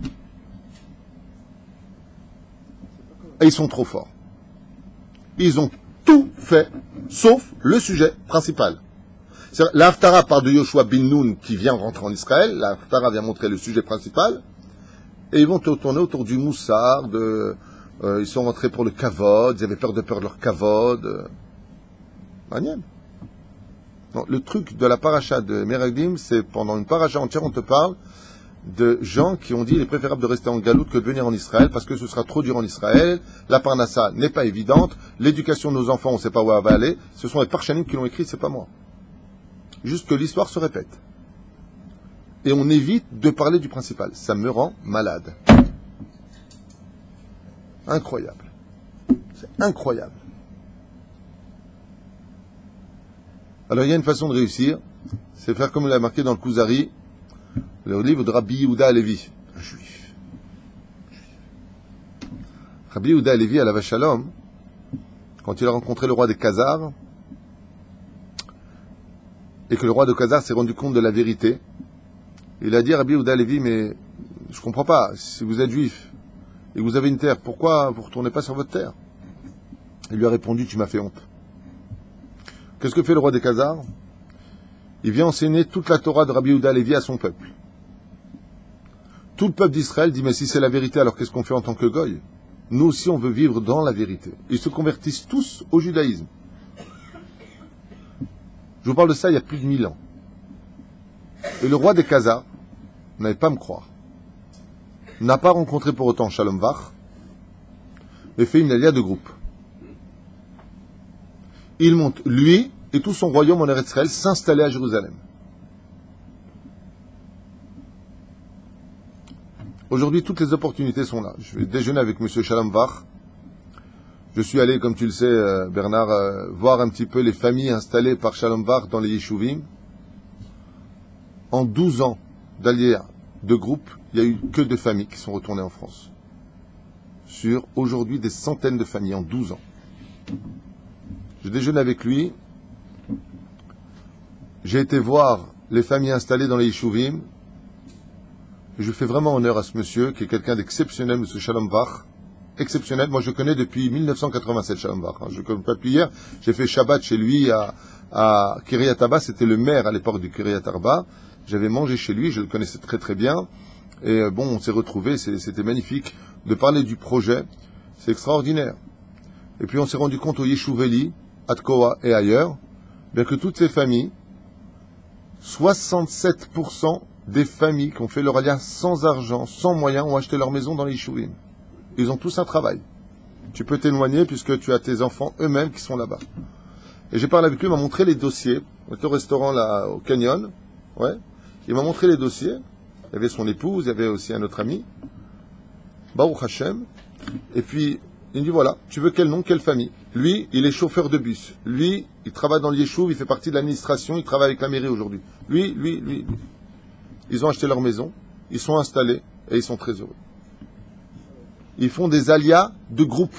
Et ils sont trop forts. Ils ont tout fait sauf le sujet principal. L'Haftara part de Yoshua bin Nun qui vient rentrer en Israël. L'Haftara vient montrer le sujet principal. Et ils vont tourner autour du moussard, de, euh, ils sont rentrés pour le kavod, ils avaient peur de perdre leur kavod. Euh. Maniam. Non, le truc de la paracha de Meraglim, c'est pendant une paracha entière, on te parle de gens qui ont dit il est préférable de rester en galoute que de venir en Israël parce que ce sera trop dur en Israël, la parnassa n'est pas évidente, l'éducation de nos enfants, on ne sait pas où elle va aller. Ce sont les parchanim qui l'ont écrit, c'est pas moi. Juste que l'histoire se répète. et on évite de parler du principal. Ça me rend malade. Incroyable. C'est incroyable. Alors il y a une façon de réussir, c'est faire comme il a marqué dans le Kuzari, le livre de Rabbi Yehuda Halevi, un juif. Rabbi Yehuda Halevi à la Vachalom, quand il a rencontré le roi des Khazars, et que le roi de Khazars s'est rendu compte de la vérité, il a dit à Rabbi Yehuda Halevi, mais je comprends pas, si vous êtes juif et que vous avez une terre, pourquoi vous ne retournez pas sur votre terre? Il lui a répondu, tu m'as fait honte. Qu'est-ce que fait le roi des Khazars? Il vient enseigner toute la Torah de Rabbi Yehuda Halevi à son peuple. Tout le peuple d'Israël dit, mais si c'est la vérité, alors qu'est-ce qu'on fait en tant que goy? Nous aussi, on veut vivre dans la vérité. Ils se convertissent tous au judaïsme. Je vous parle de ça il y a plus de mille ans. Et le roi des Khazars, vous n'allez pas me croire, n'a pas rencontré pour autant Shalom Vach, mais fait une alia de groupe. Il monte, lui et tout son royaume en Eretz Israël, s'installer à Jérusalem. Aujourd'hui, toutes les opportunités sont là. Je vais déjeuner avec M. Shalom Vach. Je suis allé, comme tu le sais, Bernard, euh, voir un petit peu les familles installées par Shalom Vach dans les Yeshuvim. En douze ans d'alliés de groupe, il n'y a eu que deux familles qui sont retournées en France. Sur, aujourd'hui, des centaines de familles en douze ans. Je déjeune avec lui. J'ai été voir les familles installées dans les Yeshuvim. Je fais vraiment honneur à ce monsieur, qui est quelqu'un d'exceptionnel, M. Shalom Vach. Exceptionnel. Moi, je connais depuis mille neuf cent quatre-vingt-sept Shalom Vach. Je ne connais pas depuis hier. J'ai fait Shabbat chez lui à, à Kiryat Arba. C'était le maire à l'époque du Kiryat Arba. J'avais mangé chez lui. Je le connaissais très très bien. Et bon, on s'est retrouvés. C'était magnifique de parler du projet. C'est extraordinaire. Et puis, on s'est rendu compte au Yeshuveli, à Tkoa et ailleurs, bien que toutes ces familles, soixante-sept pour cent des familles qui ont fait leur alliance sans argent, sans moyens, ont acheté leur maison dans les Yeshuvim. Ils ont tous un travail. Tu peux t'éloigner puisque tu as tes enfants eux-mêmes qui sont là-bas. Et j'ai parlé avec lui, il m'a montré les dossiers. On était au restaurant là, au Canyon. Ouais. Il m'a montré les dossiers. Il y avait son épouse, il y avait aussi un autre ami. Baruch Hashem. Et puis, il me dit voilà, tu veux quel nom, quelle famille? Lui, il est chauffeur de bus. Lui, il travaille dans le Yeshuv, il fait partie de l'administration, il travaille avec la mairie aujourd'hui. Lui, lui, lui, lui. Ils ont acheté leur maison, ils sont installés et ils sont très heureux. Ils font des alias de groupe.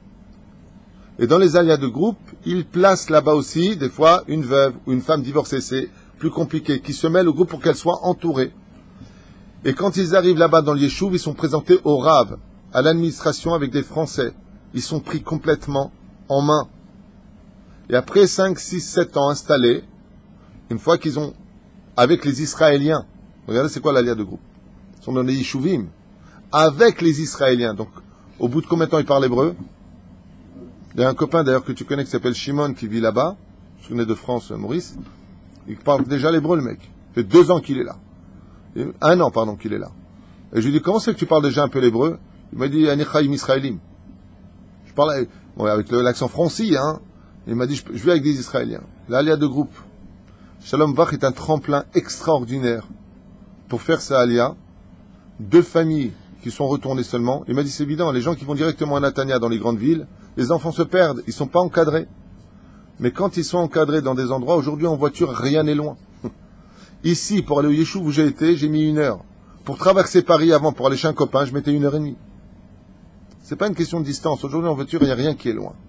Et dans les alias de groupe, ils placent là-bas aussi, des fois, une veuve ou une femme divorcée, c'est plus compliqué, qui se mêle au groupe pour qu'elle soit entourée. Et quand ils arrivent là-bas dans le Yeshuv, ils sont présentés au Rav, à l'administration avec des Français. Ils sont pris complètement en main. Et après cinq, six, sept ans installés, une fois qu'ils ont, avec les Israéliens, regardez c'est quoi l'alia de groupe, ils sont dans les Yeshuvim, avec les Israéliens. Donc, au bout de combien de temps ils parlent hébreu? Il y a un copain d'ailleurs que tu connais qui s'appelle Shimon qui vit là-bas, je connais de France, Maurice, il parle déjà l'hébreu le mec. Ça fait deux ans qu'il est là. Un an, pardon, qu'il est là. Et je lui dis, comment c'est que tu parles déjà un peu l'hébreu? Il m'a dit, Anichaim Israélim. Je parle avec, bon, avec l'accent français, hein. Il m'a dit, je, je vis avec des Israéliens. L'alia de groupe. Shalom Vach est un tremplin extraordinaire pour faire sa alia. Deux familles qui sont retournées seulement. Il m'a dit, c'est évident, les gens qui vont directement à Natania dans les grandes villes, les enfants se perdent, ils ne sont pas encadrés. Mais quand ils sont encadrés dans des endroits, aujourd'hui en voiture, rien n'est loin. Ici, pour aller au Yeshuv où j'ai été, j'ai mis une heure. Pour traverser Paris avant, pour aller chez un copain, je mettais une heure et demie. C'est pas une question de distance. Aujourd'hui, en voiture, il n'y a rien qui est loin.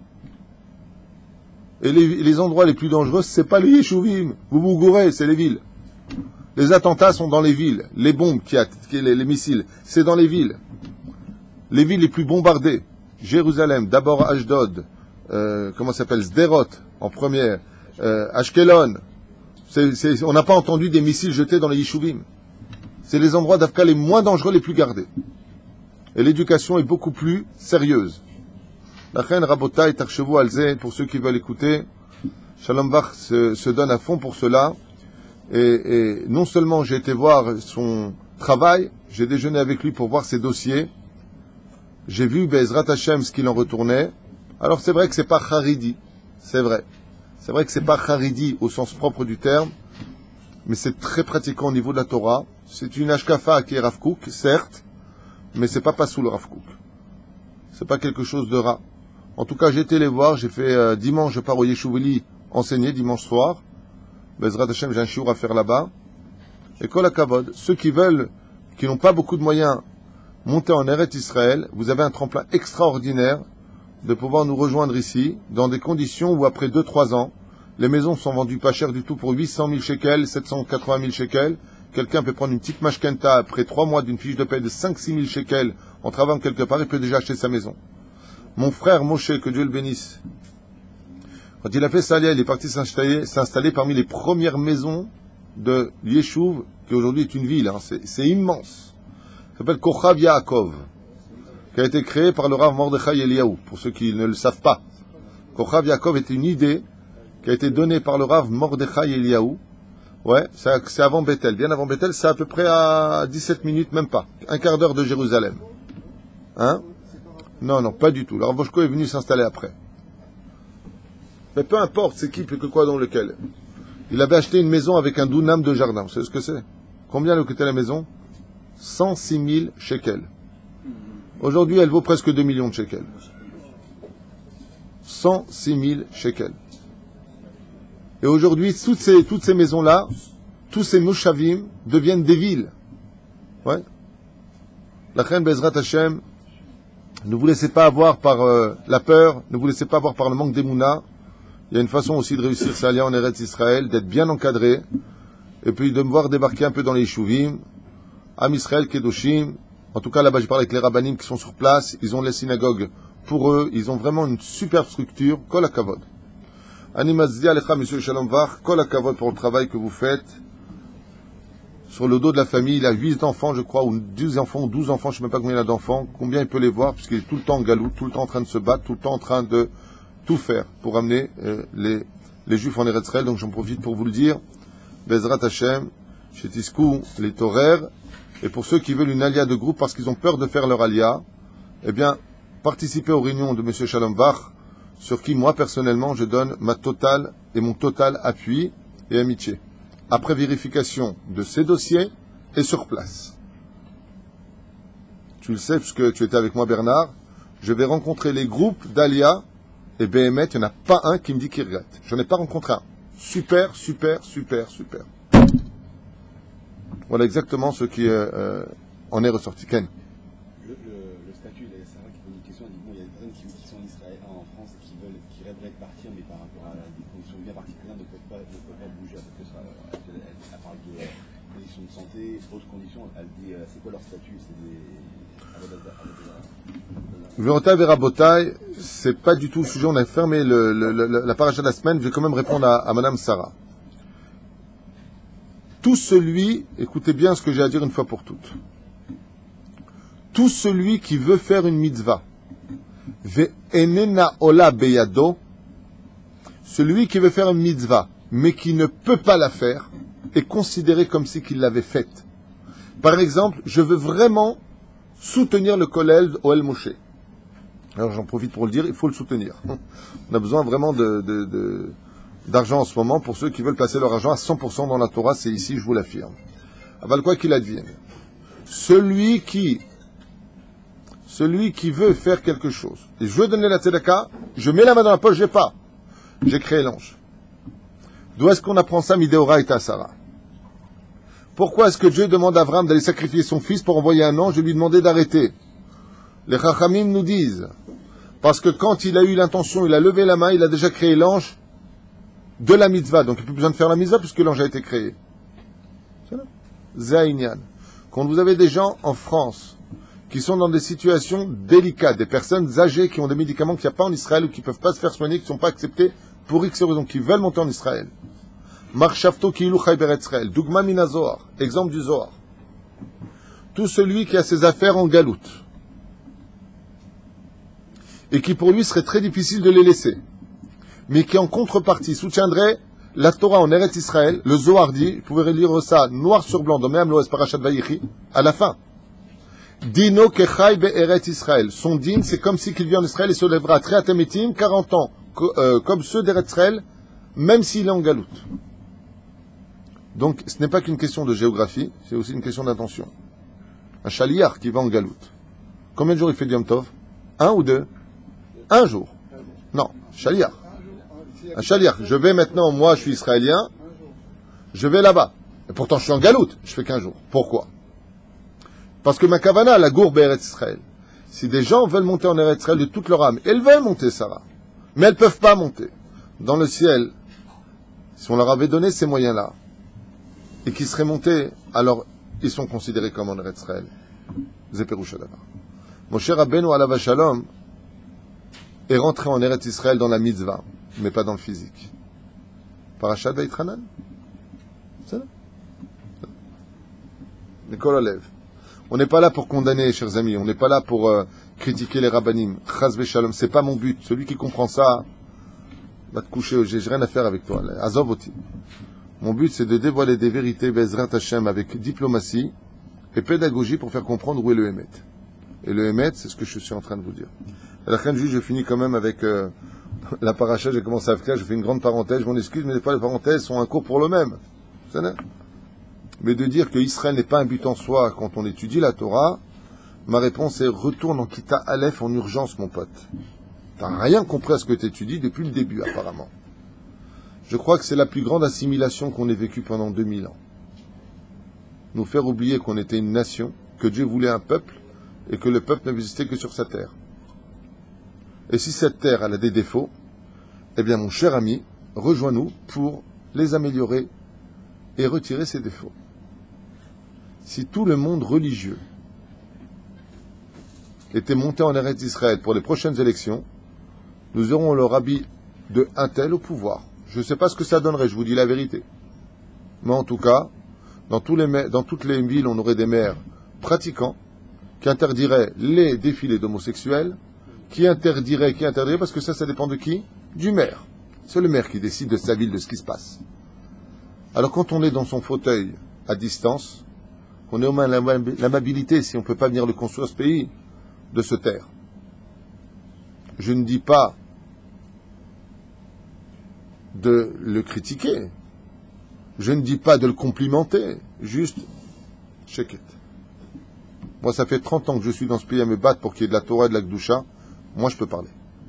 Et les, les endroits les plus dangereux, c'est pas les Yeshuvim. Vous vous gourrez, c'est les villes. Les attentats sont dans les villes. Les bombes, qui a, qui, les, les missiles, c'est dans les villes. Les villes les plus bombardées. Jérusalem, d'abord Ashdod, euh, comment ça s'appelle, Sderot, en première, euh, Ashkelon. C'est, c'est, on n'a pas entendu des missiles jetés dans les Yeshuvim. C'est les endroits d'Afka les moins dangereux, les plus gardés. Et l'éducation est beaucoup plus sérieuse. La reine Rabota et Tarchevu Alze, pour ceux qui veulent écouter, Shalom Vach se, se donne à fond pour cela. Et, et non seulement j'ai été voir son travail, j'ai déjeuné avec lui pour voir ses dossiers. J'ai vu Be'ezrat Hashem ce qu'il en retournait. Alors c'est vrai que c'est pas Haridi, c'est vrai. C'est vrai que c'est pas Haridi au sens propre du terme, mais c'est très pratiquant au niveau de la Torah. C'est une Ashkafa qui est Rav Kook, certes, mais c'est pas pas sous le Rav Kook. C'est pas quelque chose de rare. En tout cas, j'ai été les voir, j'ai fait euh, dimanche, je pars au Yeshuveli enseigner, dimanche soir. Bezrat Hashem, j'ai un shiur à faire là-bas. Et Kol HaKavod, ceux qui veulent, qui n'ont pas beaucoup de moyens, monter en Eretz Israël, vous avez un tremplin extraordinaire de pouvoir nous rejoindre ici, dans des conditions où après deux trois ans, les maisons sont vendues pas cher du tout pour huit cent mille shekels, sept cent quatre-vingt mille shekels. Quelqu'un peut prendre une petite mashkenta après trois mois d'une fiche de paie de cinq six mille shekels en travaillant quelque part, il peut déjà acheter sa maison. Mon frère Moshe, que Dieu le bénisse, quand il a fait Salia, il est parti s'installer, s'installer parmi les premières maisons de Yeshuv, qui aujourd'hui est une ville, hein, c'est, c'est immense. Ça s'appelle Kochav Yaakov, qui a été créé par le Rav Mordechai Eliyahu, pour ceux qui ne le savent pas. Kochav Yaakov était une idée qui a été donnée par le Rav Mordechai Eliyahu. Ouais, c'est, c'est avant Bethel. Bien avant Bethel, c'est à peu près à dix-sept minutes, même pas. Un quart d'heure de Jérusalem. Hein? Non, non, pas du tout. Le Rav Boshko est venu s'installer après. Mais peu importe, c'est qui, plus que quoi dans lequel. Il avait acheté une maison avec un dounam de jardin. Vous savez ce que c'est? Combien elle coûtait la maison? cent six mille shekels. Aujourd'hui, elle vaut presque deux millions de shekels. cent six mille shekels. Et aujourd'hui, toutes ces, toutes ces maisons-là, tous ces moshavim deviennent des villes. Ouais. La reine Bezrat Hashem, ne vous laissez pas avoir par euh, la peur, ne vous laissez pas avoir par le manque d'émouna. Il y a une façon aussi de réussir sa alliance en Eretz Israël, d'être bien encadré, et puis de me voir débarquer un peu dans les Yeshuvim, Am Israël, Kedoshim. En tout cas, là-bas, je parle avec les rabbanim qui sont sur place, ils ont les synagogues pour eux, ils ont vraiment une super structure. Kol HaKavod. Ani Mazdi Alecha, Monsieur Shalom Vach, Kol HaKavod pour le travail que vous faites. Sur le dos de la famille, il a huit enfants, je crois, ou dix enfants, ou douze enfants, je ne sais même pas combien il a d'enfants, combien il peut les voir, puisqu'il est tout le temps en galou, tout le temps en train de se battre, tout le temps en train de tout faire pour amener euh, les, les Juifs en Eretz Israël. Donc j'en profite pour vous le dire. Bezrat Hashem, chez Tiskou, les Torer, et pour ceux qui veulent une alia de groupe parce qu'ils ont peur de faire leur alia, eh bien, participez aux réunions de M. Shalom Vach, sur qui moi personnellement je donne ma totale et mon total appui et amitié. Après vérification de ces dossiers et sur place. Tu le sais puisque tu étais avec moi Bernard, je vais rencontrer les groupes d'Alia et B M T, il n'y en a pas un qui me dit qu'il regrette. Je n'en ai pas rencontré un. Super, super, super, super. Voilà exactement ce qui euh, en est ressorti. Ken. Le, le, le statut, il y a Sarah qui pose une question, elle dit bon, il y a des personnes qui, qui sont en Israël, en France, et qui veulent, qui rêveraient de partir, mais par rapport à des conditions bien particulières, ne peuvent pas, ne peuvent pas bouger. Parce que ça, elle, elle, elle parle de euh, conditions de santé, d'autres conditions. Elle dit euh, c'est quoi leur statut? C'est des Vérotaï Vérabotaï, c'est pas du tout le sujet. On a fermé le, le, le, la paracha de la semaine. Je vais quand même répondre à, à Madame Sarah. Tout celui, écoutez bien ce que j'ai à dire une fois pour toutes. Tout celui qui veut faire une mitzvah, ve'enena ola beyado, celui qui veut faire une mitzvah, mais qui ne peut pas la faire, est considéré comme si qu'il l'avait faite. Par exemple, je veux vraiment soutenir le Kollel Ohel Moshe. Alors j'en profite pour le dire, il faut le soutenir. On a besoin vraiment de, de, de, d'argent en ce moment pour ceux qui veulent placer leur argent à cent pour cent dans la Torah, c'est ici, je vous l'affirme. Aval quoi qu'il advienne. Celui qui, celui qui veut faire quelque chose, et je veux donner la tzedaka, je mets la main dans la poche, j'ai pas. J'ai créé l'ange. D'où est-ce qu'on apprend ça, Midéoraïta Sarah? Pourquoi est-ce que Dieu demande à Abraham d'aller sacrifier son fils pour envoyer un ange et lui demander d'arrêter? Les Chachamim nous disent, parce que quand il a eu l'intention, il a levé la main, il a déjà créé l'ange de la mitzvah. Donc il n'y a plus besoin de faire la mitzvah puisque l'ange a été créé. C'est là. Zaïnian. Quand vous avez des gens en France qui sont dans des situations délicates, des personnes âgées qui ont des médicaments qu'il n'y a pas en Israël ou qui ne peuvent pas se faire soigner, qui ne sont pas acceptés pour X raisons, qui veulent monter en Israël. Marshafto Kiilu Chai Beretz Israël, Dugma Mina Zohar, exemple du Zohar. Tout celui qui a ses affaires en galoute, et qui pour lui serait très difficile de les laisser, mais qui en contrepartie soutiendrait la Torah en Eretz Israël, le Zohar dit, vous pouvez lire ça noir sur blanc dans Me'am Loes Parashat Vayichi, à la fin. Dino Kechai Be'eretz Israël. Son din, c'est comme si qu'il vit en Israël et se lèvera très atémétim, quarante ans, euh, comme ceux d'Eretz Israël, même s'il est en galoute. Donc, ce n'est pas qu'une question de géographie, c'est aussi une question d'intention. Un chaliar qui va en galoute, combien de jours il fait du Yom Tov? Un ou deux? Un jour. Non, chaliar. Un chaliar. Je vais maintenant, moi je suis israélien, je vais là-bas. Et pourtant je suis en galoute, je fais qu'un jour. Pourquoi? Parce que ma kavana, la gourbe Eretz Israël. Si des gens veulent monter en Eretz Israël de toute leur âme, elles veulent monter, Sarah, mais elles ne peuvent pas monter. Dans le ciel, si on leur avait donné ces moyens-là, et qu'ils seraient montés, alors ils sont considérés comme en Eretz Israël. Zeperusha d'abord. Moshe Rabbeinu alav shalom est rentré en Eretz Israël dans la mitzvah, mais pas dans le physique. Parashat Vaytranan. C'est là. Nicole Olev. On n'est pas là pour condamner, chers amis. On n'est pas là pour euh, critiquer les rabbanim. Chaz v'shalom. C'est pas mon but. Celui qui comprend ça va te coucher. J'ai rien à faire avec toi. Azov oti. Mon but, c'est de dévoiler des vérités Bezrat Hashem avec diplomatie et pédagogie pour faire comprendre où est le Hémet. Et le Hémet, c'est ce que je suis en train de vous dire. À la fin du juge, je finis quand même avec euh, la paracha. J'ai commencé à faire, je fais une grande parenthèse. Je m'en excuse, mais des fois, les parenthèses sont un cours pour le même. C'est ça. Mais de dire que Israël n'est pas un but en soi quand on étudie la Torah, ma réponse est retourne en Kita Aleph en urgence, mon pote. T'as rien compris à ce que tu étudies depuis le début, apparemment. Je crois que c'est la plus grande assimilation qu'on ait vécue pendant deux mille ans. Nous faire oublier qu'on était une nation, que Dieu voulait un peuple, et que le peuple n'existait que sur sa terre. Et si cette terre elle a des défauts, eh bien mon cher ami, rejoins-nous pour les améliorer et retirer ces défauts. Si tout le monde religieux était monté en Eretz Israël pour les prochaines élections, nous aurons le rabbi de un tel au pouvoir. Je ne sais pas ce que ça donnerait, je vous dis la vérité. Mais en tout cas, dans, tous les, dans toutes les villes, on aurait des maires pratiquants qui interdiraient les défilés d'homosexuels, qui interdiraient, qui interdiraient, parce que ça, ça dépend de qui? Du maire. C'est le maire qui décide de sa ville, de ce qui se passe. Alors quand on est dans son fauteuil, à distance, qu'on est au moins l'amabilité, si on ne peut pas venir le construire ce pays, de se taire. Je ne dis pas de le critiquer. Je ne dis pas de le complimenter. Juste, check it. Moi, ça fait trente ans que je suis dans ce pays à me battre pour qu'il y ait de la Torah et de la Kedusha. Moi, je peux parler.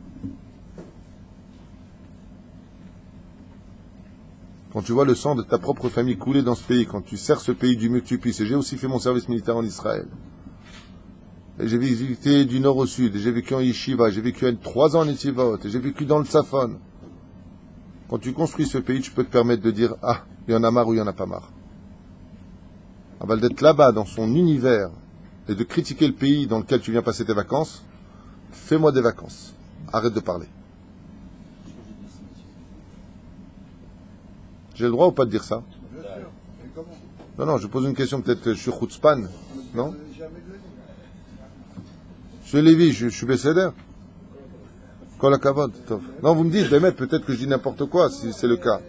Quand tu vois le sang de ta propre famille couler dans ce pays, quand tu sers ce pays du mieux que tu puisses, et j'ai aussi fait mon service militaire en Israël, et j'ai visité du nord au sud, et j'ai vécu en Yeshiva, j'ai vécu trois ans en Yeshivot, et j'ai vécu dans le Safon. Quand tu construis ce pays, tu peux te permettre de dire, ah, il y en a marre ou il y en a pas marre. Avant d'être là-bas, dans son univers, et de critiquer le pays dans lequel tu viens passer tes vacances, fais-moi des vacances. Arrête de parler. J'ai le droit ou pas de dire ça? Non, non, je pose une question, peut-être que je suis chutzpan, non? Je suis Lévi, je, je suis Besséder. Kol hakavod, tov. Non, vous me dites, Bémet, peut-être que je dis n'importe quoi, si c'est le cas.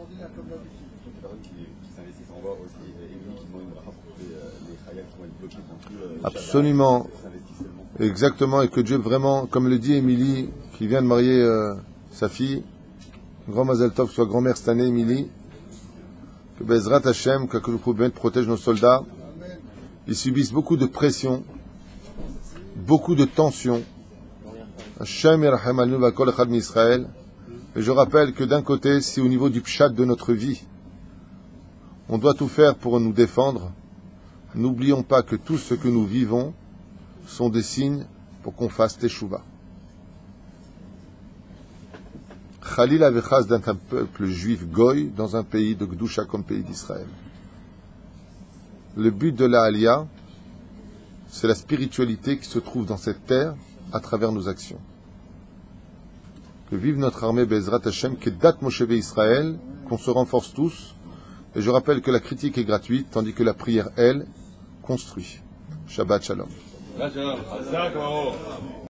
Absolument. Exactement, et que Dieu vraiment, comme le dit Émilie, qui vient de marier euh, sa fille, grand Mazel Tov, soit grand-mère cette année, Émilie, que Bezrat Hashem, que le Bémet protège nos soldats. Ils subissent beaucoup de pression, beaucoup de tension. Hashem Yerachem Alnu Vakol Echad Misraël. Et je rappelle que d'un côté, si au niveau du pshat de notre vie, on doit tout faire pour nous défendre, n'oublions pas que tout ce que nous vivons sont des signes pour qu'on fasse teshuva. Khalil avait chas d'un peuple juif goy dans un pays de Gdusha comme pays d'Israël. Le but de la Aliyah, c'est la spiritualité qui se trouve dans cette terre à travers nos actions. Que vive notre armée Bezrat Hashem, que date Moshe Israël, qu'on se renforce tous. Et je rappelle que la critique est gratuite, tandis que la prière, elle, construit. Shabbat Shalom.